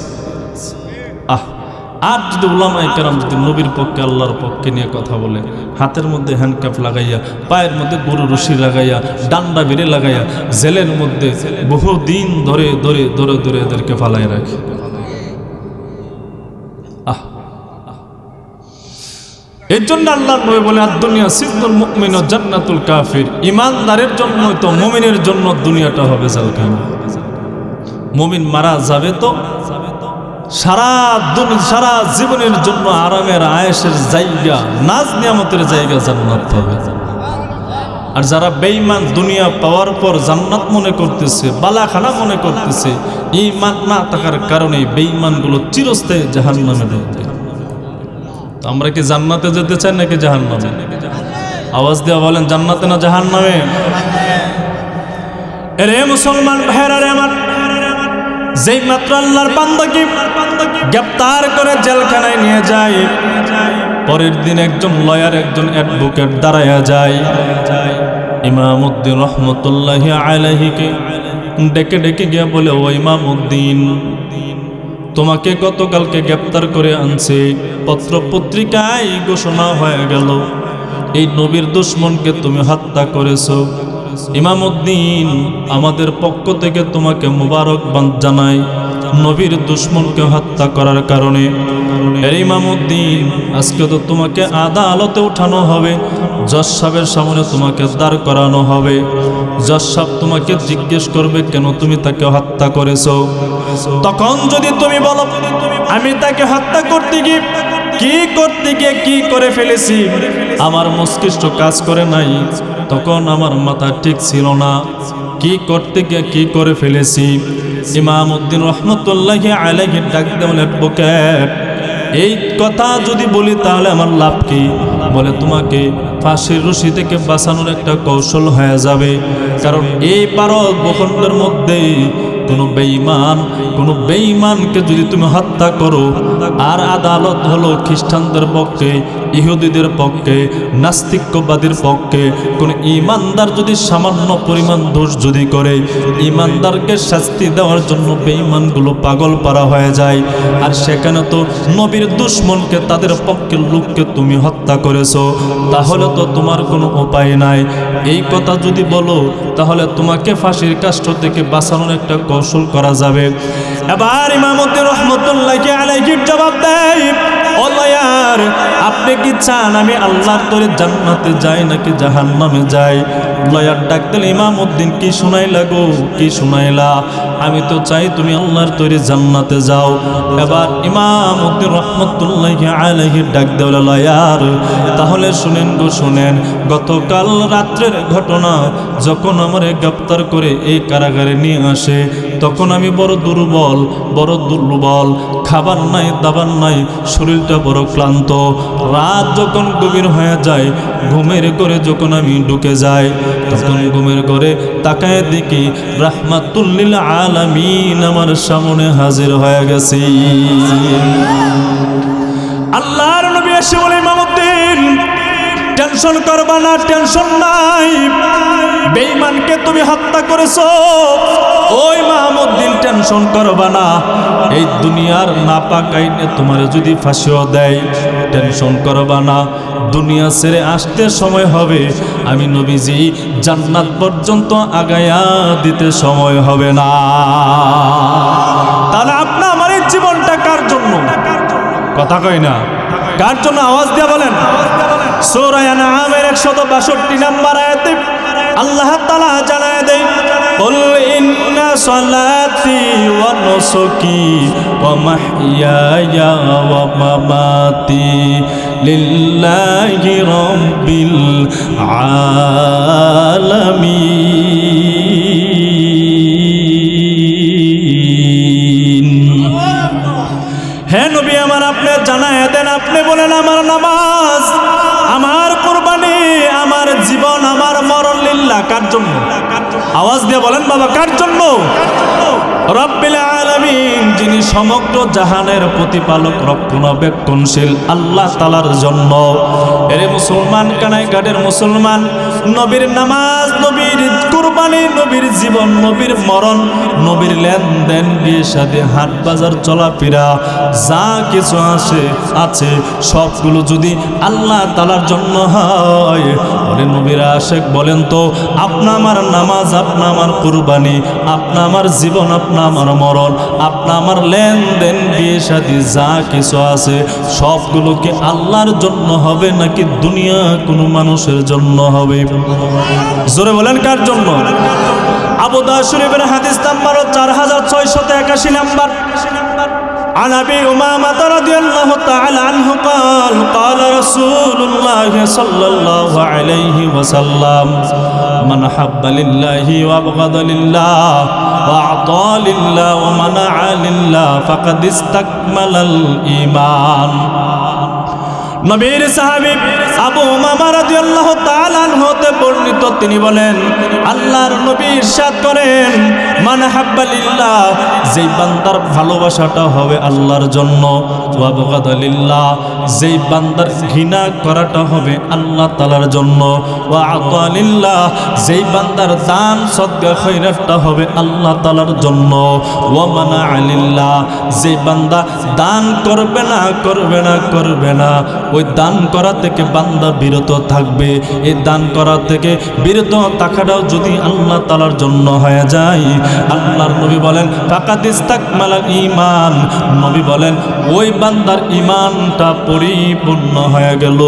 আর যদি উলামায়ে কেরাম যদি নবীর পক্ষে, আল্লাহর পক্ষে নিয়ে কথা বলে, হাতের মধ্যে হ্যান্ডকাপ লাগাইয়া, পায়ের মধ্যে গরু রশি লাগাইয়া, ডান্ডা বেড়ে লাগাইয়া জেলের মধ্যে বহুদিন ধরে ধরে ধরে ধরে এদেরকে ফালাই রাখে। এর জন্য আল্লাহর নবী বলে, দুনিয়া সিজনুল মুমিন ও জান্নাতুল কাফির। ইমানদারের জন্য তো, মুমিনের জন্য দুনিয়াটা হবে জেলখানা। মুমিন মারা যাবে তো সারা জীবনের জন্য আরামের আয়েশের জায়গা, নাজ নিয়ামতের জায়গা জান্নাত পাবে। আর যারা বেঈমান দুনিয়া পাওয়ার পর জান্নাত মনে করতেছে, বালাখানা মনে করতেছে, ঈমান না থাকার কারণে বেঈমানগুলো চিরস্থায়ী জাহান্নামে ঢুকবে। আমরা কি জান্নাতে যেতে চাই নাকি জাহান্নামে? আওয়াজ দেওয়া বলেন, জান্নাতে না জাহান্নামে? এরে মুসলমান ভাইরা রে আমার, যেই মাত্র আল্লাহর বান্দাকে গ্রেফতার করে জেলখানায় নিয়ে যায়, পরের দিন একজন লয়ার, একজন অ্যাডভোকেট দাঁড়ায়া যায় ইমামউদ্দিন রহমতুল্লাহি আলাইহিকে ডেকে ডেকে গিয়ে বলে, ও ইমামউদ্দিন, তোমাকে গতকালকে গ্রেফতার করে আনছে, পত্র পত্রিকায় ঘোষণা হয়ে গেল এই নবীর দুশমনকে তুমি হত্যা করেছো। ইমামউদ্দিন, আমাদের পক্ষ থেকে তোমাকে মুবারকবাদ জানাই নবীর দুশমনকে হত্যা করার কারণে। এর ইমামউদ্দিন, আজকে তো তোমাকে আদালতে উঠানো হবে, জজ সাহেবের সামনে তোমাকে দাঁড় করানো হবে। জজ সাহেব তোমাকে জিজ্ঞেস করবে কেন তুমি তাকে হত্যা করেছো। তখন যদি তুমি বলো আমি তাকে হত্যা করতে গিয়ে কি করে ফেলেছি, আমার মস্তিষ্ক কাজ করে নাই, তখন আমার মাথা ঠিক ছিল না, কি করতে গিয়ে কি করে ফেলেছি। ইমামউদ্দিন রহমতুল্লাহি আলাইহি ডাক দেওয়াল, অ্যাডভোকেট, এই কথা যদি বলি তাহলে আমার লাভ কি? বলে, তোমাকে ফাঁসির রশি থেকে বাঁচানোর একটা কৌশল হয়ে যাবে, কারণ এই পারদ ভূখণ্ডের মধ্যে কোনো বেঈমানকে যদি তুমি হত্যা করো, আর আদালত হলো খ্রিস্টানদের পক্ষে, ইহুদিদের পক্ষে, নাস্তিক্যবাদীর পক্ষে, কোন ঈমানদার যদি সামান্য পরিমাণ দোষ যদি করে, ঈমানদারকে শাস্তি দেওয়ার জন্য বেঈমানগুলো পাগল পারা হয়ে যায়। আর সেখানে তো নবীর দুশমনকে, তাদের পক্ষের লোককে তুমি হত্যা করেছো, তাহলে তো তোমার কোনো উপায় নাই। এই কথা যদি বলো তাহলে তোমাকে ফাঁসির কাষ্ঠ থেকে বাঁচানোর একটা কৌশল করা যাবে। এবার ইমামউদ্দিন রহমতুল্লাহি আলাইহি জবাব দেয়, ও লয়ার, আপনি কি চান আমি আল্লাহর তরে জান্নাতে যাই নাকি জাহান্নামে যাই? লয়ার ডাক দিল, ইমামউদ্দিন, কি শুনাইলা গো, কি শুনাইলা? আমি তো চাই তুমি আল্লাহর তরে জান্নাতে যাও। এবার ইমামউদ্দিন রহমতুল্লাহি আলাইহি ডাক দিল, লয়ার, তাহলে শুনেন গো, শুনেন, গতকাল রাত্রের ঘটনা, যখন আমারে গ্রেফতার করে এই কারাগারে নিয়ে আসে, তখন আমি বড় দুর্বল, খাবার নাই, দাবার নাই, শরীরটা বড় ক্লান্ত। রাত যখন গভীর হয়ে যায়, ঘুমের ঘরে যখন আমি ঢুকে যাই, তখন ঘুমের ঘরে তাকায় দেখি রাহমাতুল লিল আলামিন আমার সামনে হাজির হয়ে গেছে। আল্লাহর নবী এসে বলে, ইমামউদ্দিন, টেনশন করবা না, টেনশন নাই, বেঈমানকে তুমি হত্যা করেছো। ওই ইমামউদ্দিন টেনশন টেনশন করবা না। এই দুনিয়ার নাপাক আইনে তোমার যদি ফাঁসিও দেয়, টেনশন করবা না। দুনিয়া ছেড়ে আসতে সময় হবে, আমি নবীজি জান্নাত পর্যন্ত আগায়া দিতে সময় হবে না। তাহলে আপনি আমার এই জীবনটা কার জন্য? কথা কই না, কার জন্য? আওয়াজ দিয়ে বলেন। সূরা আনআমের 162 নম্বর আয়াতে আল্লাহ তাআলা জানায় দেয়, কুল ইন্না সালাতি ওয়া নুসুকি ওয়া মাহইয়ায়া ওয়া মামাতি লিল্লাহি রাব্বিল আলামিন। হে নবী আমার, আপনি জানায় দেন, আপনি বলেন আমার নামাজ, আমার কুরবানি, আমার জীবন, আমার মরণ লিল্লাহ কার জন্য? আওয়াজ দিয়ে বলেন বাবা, কার জন্য? রব্বিল আলামিন, যিনি সমগ্র জাহানের প্রতিপালক, রক্ষণাবেক্ষণশীল আল্লাহ তাআলার জন্য। এরে মুসলমান, কানাইঘাটের মুসলমান, নবীর নামাজ, নবীর কুরবানি, নবীর জীবন, নবীর মরণ, নবীর লেনদেন, বিয়ে শাদী, হাট বাজার, চলাফেরা, যা কিছু আছে সবগুলো যদি আল্লাহ তাআলার জন্য হয়, ওরে নবীর আশিক বলেন তো, আপনা আমার নামাজ, আপনা আমার কুরবানি, আপনা আমার জীবন, আপনা আমার মরণ, আপনা আমার লেনদেন, বিয়ে শাদী, যা কিছু আছে সবগুলো কি আল্লাহর জন্য হবে নাকি দুনিয়া কোনো মানুষের জন্য হবে? জোরে বলেন, কার জন্য? আবু দাউদ শরীফের হাদিস নাম্বার 4681 নাম্বার। عن أبي أمامة رضي الله تعالى عنه قال قال رسول الله صلى الله عليه وسلم من حب لله وأبغض لله وأعطى لله ومنع لله فقد استكمل الإيمان। নবীর সাহাবী আবু উমামা রাদিয়াল্লাহু তাআলা আনহু হতে বর্ণিত, তিনি বলেন, আল্লাহর নবী ইরশাদ করেন, মান হাব্বা লিল্লাহ, যেই বান্দার ভালোবাসাটা হবে আল্লাহর জন্য, ওয়া বাগাদা লিল্লাহ, যেই বান্দার ঘৃণা করাটা হবে আল্লাহ তাআলার জন্য, ওয়া আতা লিল্লাহ, যেই বান্দার দান সদকা খয়রাতটা হবে আল্লাহ তাআলার জন্য, ওয়া মানা লিল্লাহ, যেই বান্দা দান করবে না ওই দান করা থেকে বান্দা বিরত থাকবে। এই দান করা থেকে বিরত থাকাটাও যদি আল্লাহ তাআলার জন্য হয়ে যায়, আল্লাহর নবী বলেন ফাকাদ ইস্তাকমালাল ঈমান, নবী বলেন ওই বান্দার ঈমানটা পরিপূর্ণ হয়ে গেল।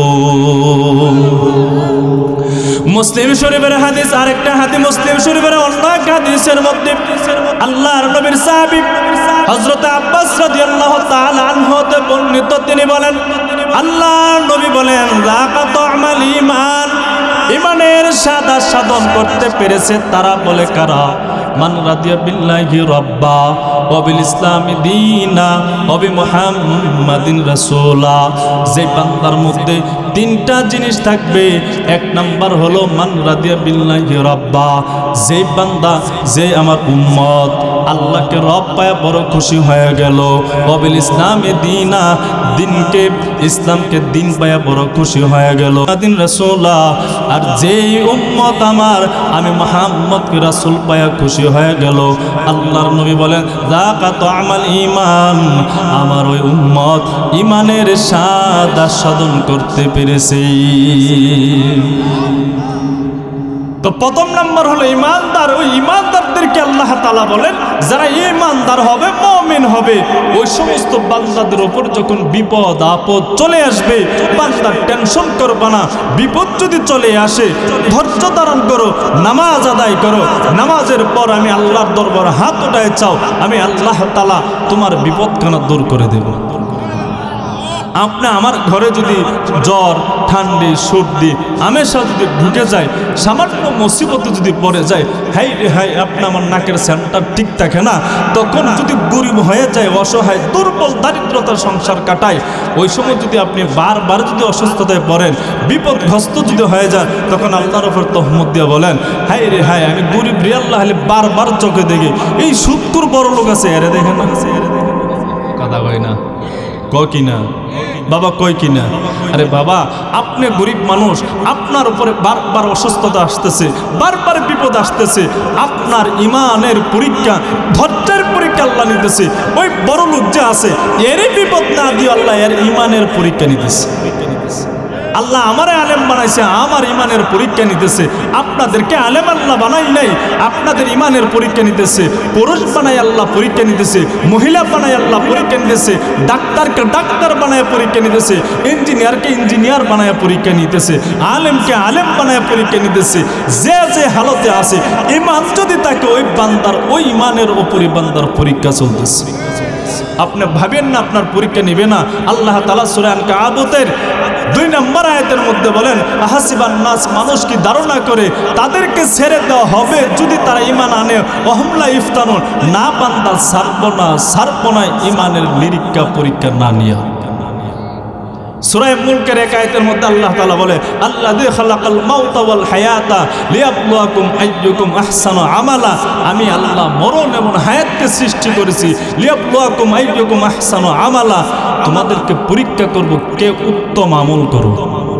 মুসলিম শরীফের হাদিস, আরেকটা হাদিস মুসলিম শরীফের অন্য এক হাদিসের মধ্যে আল্লাহর নবীর সাহাবী হযরত আব্বাস রাদিয়াল্লাহু তাআলা আনহু হতে বর্ণিত, তিনি বলেন, আল্লাহর নবী বলেন, যাকা তু'মাল ঈমান, ঈমানের স্বাদ সাধন করতে পেরেছে তারা বলে কারা? মান রাদিয়া বিল্লাহি রাব্বা ওয়া বিল ইসলামি দীনা ওয়া বি মুহাম্মাদিন রাসূলা। যে বান্দার মধ্যে তিনটা জিনিস থাকবে, এক নাম্বার হলো মান রাদিয়া বিল্লাহি রাব্বা, যে বান্দা, যে আমার উম্মত আল্লাহকে রব পায়া বড় খুশি হয়ে গেল, ওয়া বিল ইসলামি দীনা, দিনকে ইসলামকে দিন পায়া বড় খুশি হয়ে গেল, দিন রাসূলা, আর যেই উম্মত আমার আমি মুহাম্মদকে রাসূল পায়া খুশি হয়ে গেল, আল্লাহর নবী বলেন যাকা তু'মাল ঈমান, আমার ওই উম্মত ঈমানের স্বাদ আস্বাদন করতে পেরেছে। তো প্রথম নাম্বার হলো ঈমানদার। ওই ঈমানদারদেরকে আল্লাহ তাআলা বলেন যারা ঈমানদার হবে, মুমিন হবে, ওই সমস্ত বান্দাদের উপর যখন বিপদ আপদ চলে আসবে, বান্দা টেনশন করবে না। বিপদ যদি চলে আসে, ধৈর্য ধারণ করো, নামাজ আদায় করো, নামাজের পর আমি আল্লাহর দরবারে হাত উঠায় চাও, আমি আল্লাহ তাআলা তোমার বিপদখানা দূর করে দেব। আপনি আমার ঘরে যদি জ্বর, ঠান্ডি, সর্দি হামেশা যদি ঢুকে যায়, সামান্য মুসিবতে যদি পড়ে যায়, হাই রে হাই, আপনি আমার নাকের সেন্টার ঠিক থাকে না, তখন যদি গরিব হয়ে যায়, অসহায়, দুর্বল, দারিদ্রতার সংসার কাটায়, ওই সময় যদি আপনি বারবার যদি অসুস্থতায় পড়েন, বিপদগ্রস্ত যদি হয়ে যান, তখন আল্লাহর উপর তহমত দিয়ে বলেন, হাই রে হাই, আমি গরিব রে আল্লাহ, হলে বারবার চোখে দেখি এই সুদকুর বড় লোক আছে, এরে দেখেন না, কথা কয় না, কয় কিনা বাবা, কয় কিনা? আরে বাবা, আপনি গরিব মানুষ, আপনার উপরে বারবার অসুস্থতা আসতেছে, বারবার বিপদ আসতেছে, আপনার ঈমানের পরীক্ষা, ধৈর্যের পরীক্ষা আল্লাহ নিতেছে। ওই বড় লোক যে আছে এরই বিপদ না দিয়ে আল্লাহ এর ইমানের পরীক্ষা নিতেছে। আল্লাহ আমারে আলেম বানাইছে, আমার ইমানের পরীক্ষা নিতেছে। আপনাদেরকে আলেম আল্লাহ বানাই নাই, আপনাদের ইমানের পরীক্ষা নিতেছে। পুরুষ বানাই আল্লাহ পরীক্ষা নিতেছে, মহিলা বানাই আল্লাহ পরীক্ষা নিতেছে, ডাক্তারকে ডাক্তার বানায় পরীক্ষা নিতেছে, ইঞ্জিনিয়ারকে ইঞ্জিনিয়ার বানায় পরীক্ষা নিতেছে, আলেমকে আলেম বানায় পরীক্ষা নিতেছে। যে যে হালতে আছে ইমান যদি তাকে ওই বান্দার ওই ইমানের ওপরই বান্দার পরীক্ষা চলতেছে। আপনি ভাবেন না আপনার পরীক্ষা নিবে না। আল্লাহ তাআলা সূরা আনকাবুতের 2 নম্বর আয়াতের মধ্যে বলেন, আহাসিবান নাস, মানুষ কি ধারণা করে তাদেরকে ছেড়ে দেওয়া হবে যদি তারা ঈমান আনে? ওয়াহুমলা ইফতানুন, না বান্দা ছাড়ব না ঈমানের নিরীক্ষা পরীক্ষা না নিয়ে। সূরা মুলকের এক আয়াতের মধ্যে আল্লাহ তাআলা বলে, আল্লাযী খালাকাল মাউতা ওয়াল হায়াতা লিয়াবলুয়াকুম আইয়ুকুম আহসানু আমালা, আমি আল্লাহ মরণ এবং হায়াতকে সৃষ্টি করেছি লিয়াবলুয়াকুম আইয়ুকুম আহসানু আমালা, তোমাদেরকে পরীক্ষা করব কে উত্তম আমল করো।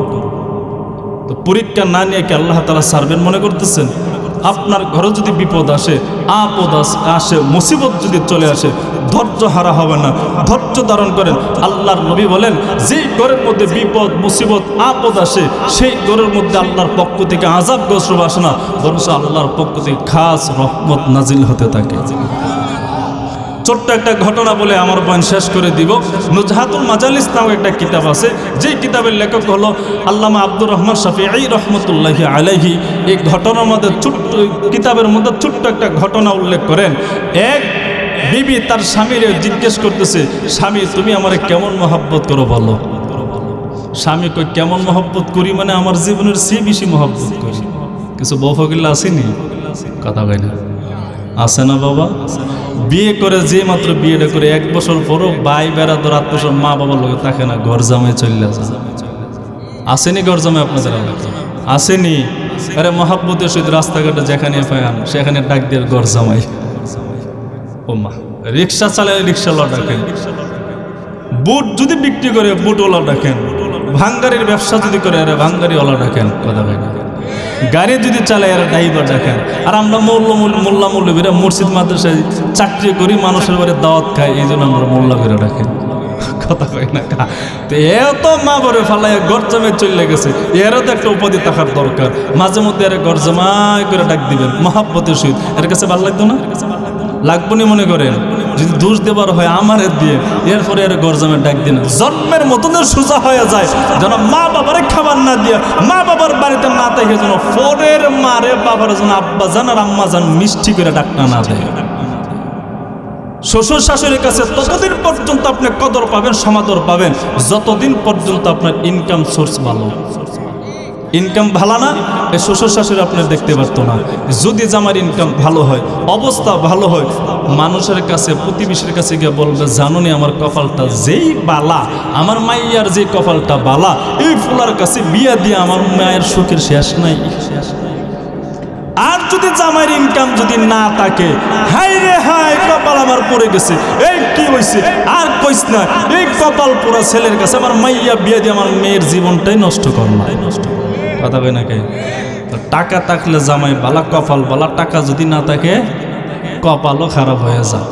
তো পরীক্ষা না নিয়ে কি আল্লাহ তাআলা ছাড়বেন মনে করতেছেন? আপনার ঘরে যদি বিপদ আসে, আপদ আসে, মুসিবত যদি চলে আসে, ধৈর্য হারা হবে না, ধৈর্য ধারণ করেন। আল্লাহর নবী বলেন, যেই ঘরের মধ্যে বিপদ মুসিবত আপদ আসে সেই ঘরের মধ্যে আল্লাহর পক্ষ থেকে আযাব গজব আসে না, বরং আল্লাহর পক্ষ থেকে খাস রহমত নাজিল হতে থাকে। ছোট্ট একটা ঘটনা বলে আমার বয়ান শেষ করে দিব। নুজহাতুল মাজালিস নামে একটা কিতাব আছে, যেই কিতাবের লেখক হলো আল্লামা আব্দুর রহমান শাফিঈ রহমতুল্লাহি আলাইহি। এই ঘটনার মধ্যে কিতাবের মধ্যে ছোট্ট একটা ঘটনা উল্লেখ করেন। এক বিবি তার স্বামীরে জিজ্ঞেস করতেছে, স্বামী তুমি আমারে কেমন মহব্বত করো বলো। স্বামী কই, কেমন মহব্বত করি মানে আমার জীবনের চেয়ে বেশি মহব্বত করি। কিছু বউফাকিল্লা আসেনি, কথা কয় না, আছে না বাবা? বিয়ে করে যে মাত্র বিয়েটা করে 1 বছর পরও ভাই বেড়াদর আত্মীয় মা বাবার লোক থাকে না, ঘর জামাই চলে আসে। আসেনি ঘর জামাই আপনাদের? আসেনি? আরে মহাব্বতের সহিত রাস্তাঘাটে যেখানে পান সেখানে ডাক দিয়ে ঘর জামাই। ও মা, রিক্সা চালায় রিক্সাওয়ালা ডাকেন, বুট যদি বিক্রি করে বুটওয়ালা ডাকেন, ভাঙ্গারির ব্যবসা যদি করে আরে ভাঙ্গারিওয়ালা ডাকেন, কথা হয় না। গাড়ি যদি চালায় আর ড্রাইভার ডাকেন। আর আমরা মোল্লা মৌলবীরা মসজিদ মাদ্রাসায় চাকরি করি, মানুষের বাড়ি দাওয়াত খাই, এই জন্য আমরা মোল্লা করে ডাকেন, কথা কই না। তো এত মা বরে ফালাই গরজামে চলে গেছে, এরও তো একটা উপাধি থাকার দরকার। মাঝে মধ্যে এর গরজামাই করে ডাক দিবেন মহাব্বতের সহিত। এর কাছে ভালো লাগতো না? লাগবো নি মনে করেন? যদি দোষ দেবার হয় আমার দিয়ে, এরপরে এর গরজামের ডাক দিন, জন্মের মতন সোজা হয়ে যায়। যেন মা বাবারে খাবার না দিয়ে, মা বাবার বাড়িতে না থাকে, যেন ফোনের মারে বাবার যেন আব্বা জান আর আম্মা জান মিষ্টি করে ডাকটা না দেয়। শ্বশুর শাশুড়ির কাছে ততদিন পর্যন্ত আপনি কদর পাবেন, সমাদর পাবেন, যতদিন পর্যন্ত আপনার ইনকাম সোর্স ভালো। ইনকাম ভালো না, এই শ্বশুর শাশুড়ি আপনার দেখতে পারতো না। যদি জামার ইনকাম ভালো হয়, অবস্থা ভালো হয়, মানুষের কাছে প্রতিবেশীর কাছে গিয়ে বলবে, জানুনি আমার কপালটা যেই বালা, আমার মাইয়ার যে কপালটা বালা, এই ফুলার কাছে বিয়া দিয়ে আমার মায়ের সুখের শেষ নাই। আর যদি জামাইয়ের ইনকাম যদি না থাকে, হাই রে হাই কপাল আমার পড়ে গেছে, এই কি হয়েছে আর কইস না, এই কপাল পোড়া ছেলের কাছে আমার মাইয়া বিয়া দিয়ে আমার মেয়ের জীবনটাই নষ্ট করলো। কথা কই না কে? টাকা থাকলে জামাই বালা, কপাল বালা, টাকা যদি না থাকে কপালও খারাপ হয়ে যায়।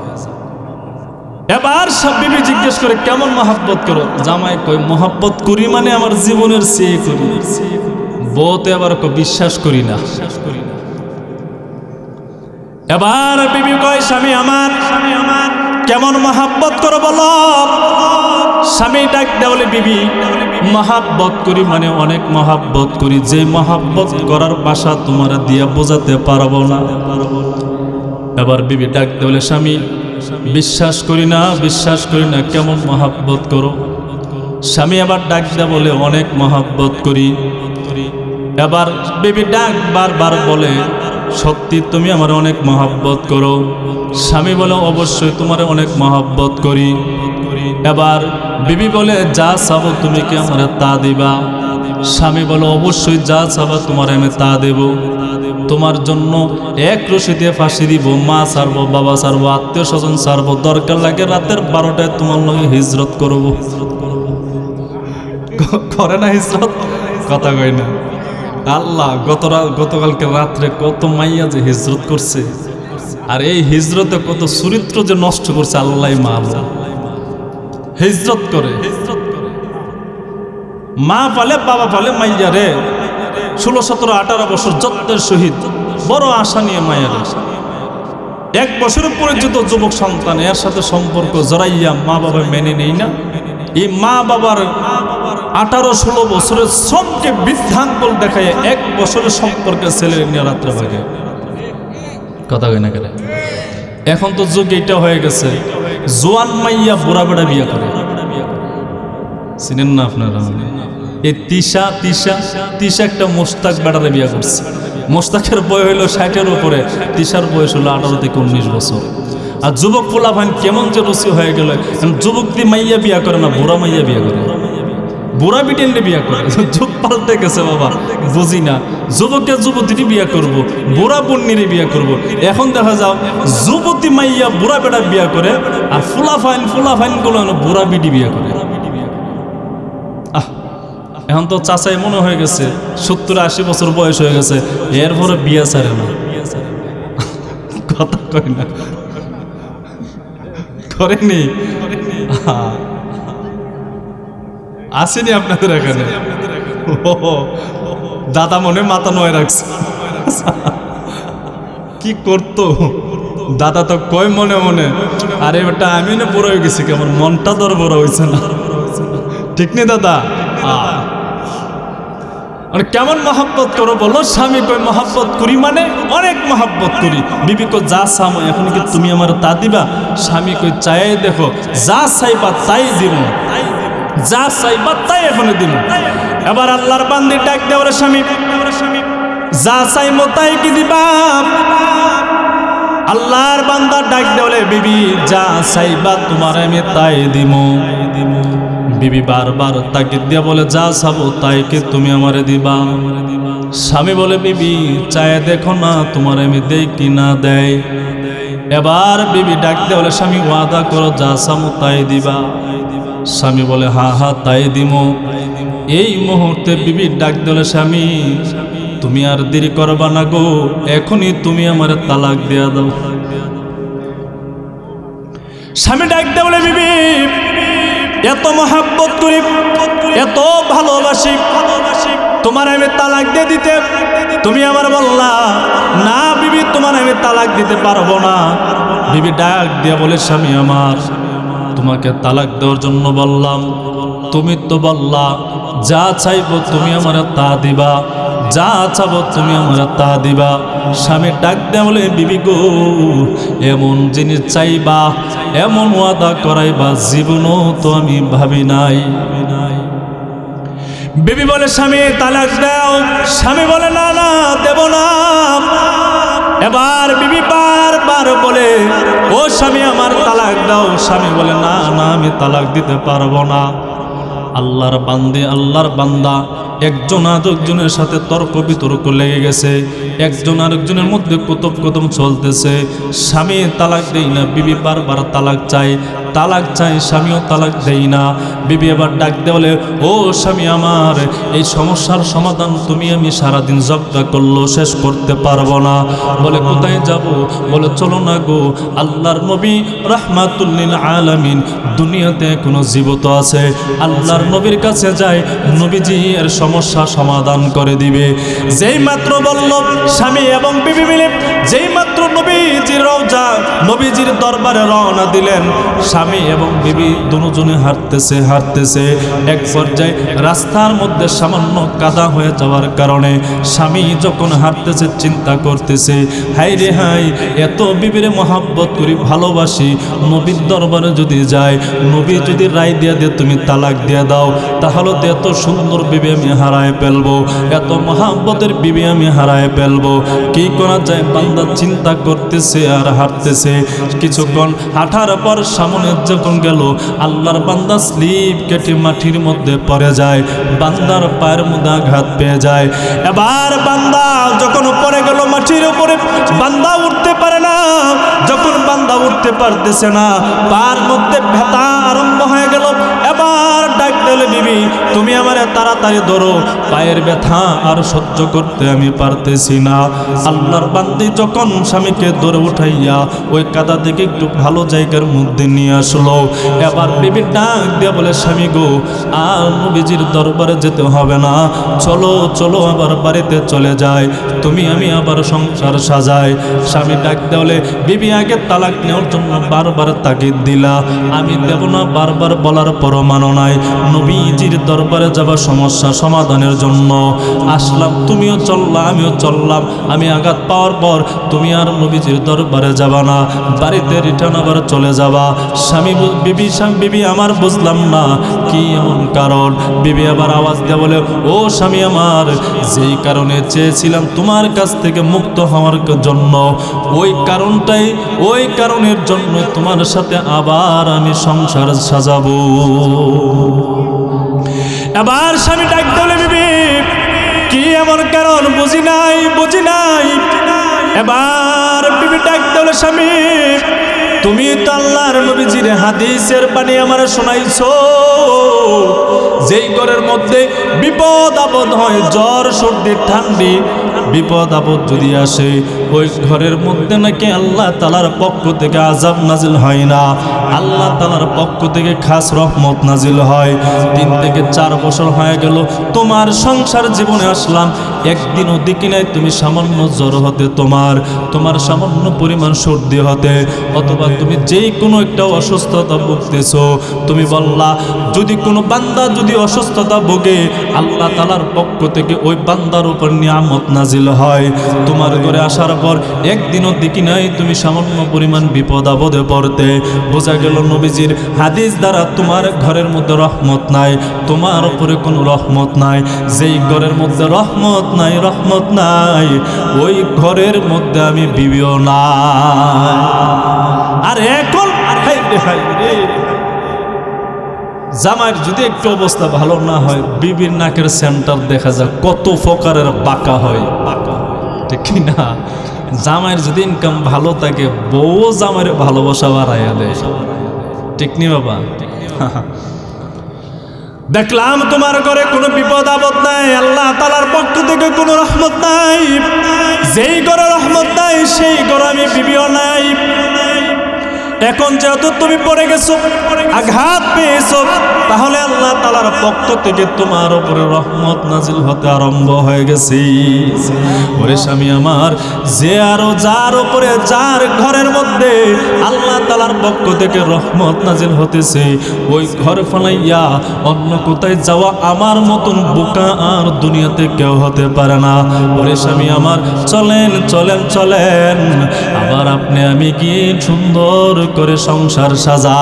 এবার সব বিবি জিজ্ঞেস করে, কেমন মহব্বত করো? জামাই কই, মহব্বত করি মানে আমার জীবনের চেয়ে করি। বউতে আবার বিশ্বাস করি না। এবার বিবি কয়, স্বামী আমার কেমন মহব্বত করো বলো। স্বামী ডাক দেওয়ালে, বিবি মহাব্বত করি মানে অনেক মহাব্বত করি, যে মহাব্বত করার ভাষা তোমার দিয়া বোঝাতে পারবো না। এবার বিবি ডাক দেওয়ালে, স্বামী বিশ্বাস করি না, বিশ্বাস করি না, কেমন মহাব্বত করো? স্বামী আবার ডাক দেয়া বলে, অনেক মহাব্বত করি। এবার বিবি ডাক বারবার বলে, সত্যি তুমি আমার অনেক মহাব্বত করো? স্বামী বলে, অবশ্যই তোমার অনেক মহাব্বত করি। এবার বিবি বলে, যা চাবো তুমি কি আমার তা দিবা? স্বামী বলে, অবশ্যই যা চাবা তোমার আমি তা দেব। তোমার জন্য এক রশি দিয়ে ফাঁসি দিব, মা ছাড়বো, বাবা ছাড়বো, আত্মীয় স্বজন ছাড়বো, দরকার লাগে রাতের 12টায় তোমার লগে হিজরত করবো। করে না হিজরত? কথা কই না। আল্লাহ গতকালকে রাত্রে কত মাইয়া যে হিজরত করছে, আর এই হিজরতে কত চরিত্র যে নষ্ট করছে আল্লাহ মালুম। হিজরত করে মা পালে বাবা পালে মাইয়া রে 16, 17, 18 বছর যত্নের সহিত বড় আশা নিয়ে মায়ের 1 বছরের পর্যন্ত যুবক সন্তান এর সাথে সম্পর্ক জড়াইয়া মা বাবা মেনে নেই না। এই মা বাবার 18-16 বছরের সবকে বৃদ্ধাঙ্গুল দেখায় 1 বছরের সম্পর্কে ছেলে নিয়ে রাত্রে ভাগে কথা কই না কেন। এখন তো যুগ এইটা হয়ে গেছে, জোয়ান মাইয়া বুড়া বেড়া বিয়ে করে। চিনেন না আপনারা? এই তিশা একটা মোস্তাক বেড়ারে বিয়ে করছে। মোস্তাকের বয়স হইল 60-এর উপরে, তিশার বয়স হলো 18 থেকে 19 বছর। আর যুবক পোলা ভাই কেমন যে রুচি হয়ে গেল, যুবক দিয়ে মাইয়া বিয়া করে না, বুড়া মাইয়া বিয়া করে, বুড়া বিটেনলে বিয়া করে। যুগ পাল্টে গেছে বাবা, বুঝি না। যুবকের যুবতীরই বিয়া করব, বুড়া বন্যিরে বিয়া করব। এখন দেখা যাও যুবতী মাইয়া বুড়া বেড়া বিয়া করে, আর ফুলা ফাইন গুলো বুড়া বিটি বিয়া করে। এখন তো চাচাই মনে হয়ে গেছে 70-80 বছর বয়স হয়ে গেছে, এরপরে বিয়া ছাড়ে না। কথা কই না, করেনি? আসেনি আপনাদের এখানে? দাদা মনে মাথা নয় রাখছে। কি করতো দাদা তো কয় মনে মনে, আরে বেটা আমি না বড় হয়ে গেছি, কেমন মনটা তোর বড় হয়েছে না, ঠিক নেই দাদা? কেমন মহাব্বত করো বলো? স্বামী কই মহাব্বত করি মানে অনেক মহাব্বত করি। বিবি কই যা চাও এখন কি তুমি আমার তা দিবা? স্বামী কই চাই দেখো, যা চাইবা তাই দিব, যা চাইবা তাই এখন দিব। এবার আল্লাহর বান্দি ডাক দেওয়ার স্বামী, যা চাইমো তাই কি দিবা? আল্লাহর বান্দা ডাক দেওয়ালে, বিবি যা চাইবা তোমার আমি তাই দিব। বিবি বারবার তাকিদ দিয়া বলে, যা চাবো তাই কি তুমি আমারে দিবা? স্বামী বলে, বিবি চায় দেখো না তোমার আমি দেই কি না দেয়। এবার বিবি ডাক দেয়া বলে, স্বামী ওয়াদা করো যা চাবো তাই দিবা? স্বামী বলে, হা তাই দিমো। এই মুহূর্তে বিবি ডাক দেয়া, স্বামী তুমি আর দেরি করবা না গো, এখনই তুমি আমারে তালাক দেয়া দাও। স্বামী ডাক দেয়া বলে, বিবি এত মহাব্বত করি, এত ভালোবাসি, তোমার আমি তালাক দিয়ে দিতে তুমি আমার বললা না বিবি, তোমার আমি তালাক দিতে পারবো না। বিবি ডাক দিয়ে বলে, স্বামী আমার তোমাকে তালাক দেওয়ার জন্য বললাম, তুমি তো বললা যা চাইবো তুমি আমার তা দিবা, যা চাবো তুমি আমার তা দিবা। স্বামী ডাক দেয়া বলে, বিবি গো এমন জিনিস চাইবা, এমন ওয়াদা করাইবা জীবনও তো আমি ভাবি নাই। বিবি বলে, স্বামী তালাক দাও। স্বামী বলে, না না দেব না। এবার বিবি বারবার বলে, ও স্বামী আমার তালাক দাও। স্বামী বলে, না না আমি তালাক দিতে পারবো না। আল্লাহর বান্দা একজন আরেকজনের সাথে তর্ক বিতর্ক লেগে গেছে, একজন আরেকজনের মধ্যে কথোপকথন চলতেছে। স্বামী তালাক দেই না, বিবি বারবার তালাক চাই, স্বামীও তালাক দেই না। বিবি এবার ডাক দিয়ে বলে, ও স্বামী আমার এই সমস্যার সমাধান তুমি আমি সারাদিন ঝগড়া করলেও শেষ করতে পারবো না। বলে, কোথায় যাব? বলে, চলো না গো, আল্লাহর নবী রাহমাতুল লিল আলামিন দুনিয়াতে এখনো জীবিত আছে, আল্লাহর নবীর কাছে যায়, নবীজি এর সমস্যা সমাধান করে দিবে। যেই মাত্র বলল স্বামী এবং বিবি মিলে, যেই মাত্র নবীজির রওজা নবীজির দরবারে রওনা দিলেন, স্বামী এবং বিবি দুজনে হাঁটতেছে। এক পর্যায়ে রাস্তার মধ্যে সামান্য কাদা হয়ে যাওয়ার কারণে স্বামী যখন হাঁটতেছে চিন্তা করতেছে, হাই রে হাই, এত বিবিরে মহাব্বত করি, ভালোবাসি, নবীর দরবারে যদি যায়, নবী যদি রায় দিয়ে দে তুমি তালাক দিয়ে দাও, তাহলে তো এত সুন্দর বিবি আমি হারায় ফেলবো, এত মহাব্বতের বিবি আমি হারায় ফেলবো। কি করা যায়? বান্দা চিন্তা করতেছে আর হাঁটতেছে। কিছুক্ষণ হাঁটার পর সামনে যখন গেল, আল্লাহর বান্দা স্লিপ কেটে মাটির মধ্যে পড়ে যায়, বান্দার পায়ের মধ্যে আঘাত পেয়ে যায়। এবার বান্দা যখন পড়ে গেল মাটির উপরে, বান্দা উঠতে পারে না। যখন বান্দা উঠতে পারতেছে না, পায়ের মধ্যে ব্যথা আরম্ভ হয়ে গেল। এবার ডাক হলে বিবি তুমি আমারে তাড়াতাড়ি ধরো, পায়ের ব্যথা আর সহ্য করতে আমি পারতেছি না। আল্লাহর বান্দি যখন স্বামীকে ধরে উঠাইয়া ওই কাদা থেকে একটু ভালো জায়গার মধ্যে নিয়ে আসলো, এবার বিবি ডাক দিয়ে বলে স্বামী গো আর নবীজির দরবারে যেতে হবে না, চলো চলো আবার বাড়িতে চলে যায়, তুমি আমি আবার সংসার সাজাই। স্বামী ডাক দিয়ে বলে বিবি আগে তালাক নেওয়ার জন্য বারবার তাগিদ দিলা, আমি দেব না বারবার বলার পরও মানো নাই। নবীজির দরবারে যাবার সমস্যা সমাধানের জন্য আসলাম, তুমিও চললা আমিও চললাম। আমি আঘাত পাওয়ার পর তুমি আর নবীজির দরবারে যাবা না, বাড়িতে রিটার্ন আবার চলে যাবা। স্বামী বিবি আমার বুঝলাম না কি এমন কারণ। বিবি আবার আওয়াজ দিয়ে বলে ও স্বামী আমার, যেই কারণে চেয়েছিলাম তোমার কাছ থেকে মুক্ত হওয়ার জন্য, ওই কারণের জন্য তোমার সাথে আবার আমি সংসার সাজাবো। এবার স্বামী ডাক দিলে বিবি কি এমন কারণ বুঝি নাই। এবার বিবি ডাক দিলে স্বামী তুমি তো আল্লাহর নবীজির হাদিসের বাণী আমার শোনাইছো, যেই ঘরের মধ্যে বিপদ আপদ হয়, জ্বর সর্দি ঠান্ডি বিপদ আপদ যদি আসে, ওই ঘরের মধ্যে নাকি আল্লাহ তাআলার পক্ষ থেকে আযাব নাজিল হয় না, আল্লাহ তাআলার পক্ষ থেকে খাস রহমত নাজিল হয়। 3 থেকে 4 বছর হয়ে গেল তোমার সংসার জীবনে আসলাম, একদিনও দেখি নাই তুমি সামান্য জ্বর হতে, তোমার সামান্য পরিমাণ সর্দি হতে, অথবা তুমি যেই কোনো একটা অসুস্থতা ভুগতেছো, তুমি বললা যদি কোনো বান্দা যদি অসুস্থতা ভোগে আল্লাহ তাআলার পক্ষ থেকে ওই বান্দার উপর নিয়ামত নাজিল হয়। তোমার ঘরে আসার পর একদিনও দেখি নাই তুমি সামান্য পরিমাণ বিপদ আপদে পড়তে। বোঝা গেল নবীজির হাদিস দ্বারা তোমার ঘরের মধ্যে রহমত নাই, তোমার উপরে কোনো রহমত নাই। যেই ঘরের মধ্যে রহমত নাই ওই ঘরের মধ্যে আমি বিবিও নাই। আর এখন জামাইয়ের যদি একটু অবস্থা ভালো না হয়, বিবির নাকের সেন্টার দেখা যায় কত প্রকারের বাঁকা হয়, ঠিক কি না? জামাইয়ের যদি ইনকাম ভালো থাকে বউ জামাইয়ের ভালোবাসা বাড়াইয়া দেয়, ঠিক নি বাবা? দেখলাম তোমার ঘরে কোনো বিপদ আপদ নাই, আল্লাহ তাআলার পক্ষ থেকে কোনো রহমত নাই। যেই ঘরে রহমত নাই সেই ঘরে আমি বিবিও নাই। এখন যেহেতু তুমি পড়ে গেছো, আঘাত পেয়েছো, তাহলে আল্লাহ তাআলার পক্ষ থেকে তোমার উপরে রহমত নাজিল হতে আরম্ভ হয়ে গেছে। ওরে স্বামী আমার, যে আরো যার উপরে যার ঘরের মধ্যে আল্লাহ তাআলার পক্ষ থেকে রহমত নাজিল হতেছে, ওই ঘর ফালাইয়া অন্য কোথায় যাওয়া আমার মতন বোকা আর দুনিয়াতে কেউ হতে পারে না। ওরে স্বামী আমার, চলেন আবার আপনি আমি কি সুন্দর করে সংসার সাজা।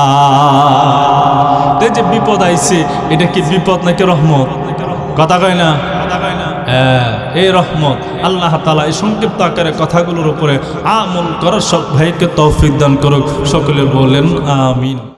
যে বিপদ আইছে এটা কি বিপদ নাকি রহমত? কথা কয় না? এই রহমত। আল্লাহ তাআলা এই সংক্ষিপ্ত আকারে কথাগুলোর উপরে আমল করার সব ভাইকে তৌফিক দান করুক। সকলে বলেন আমিন।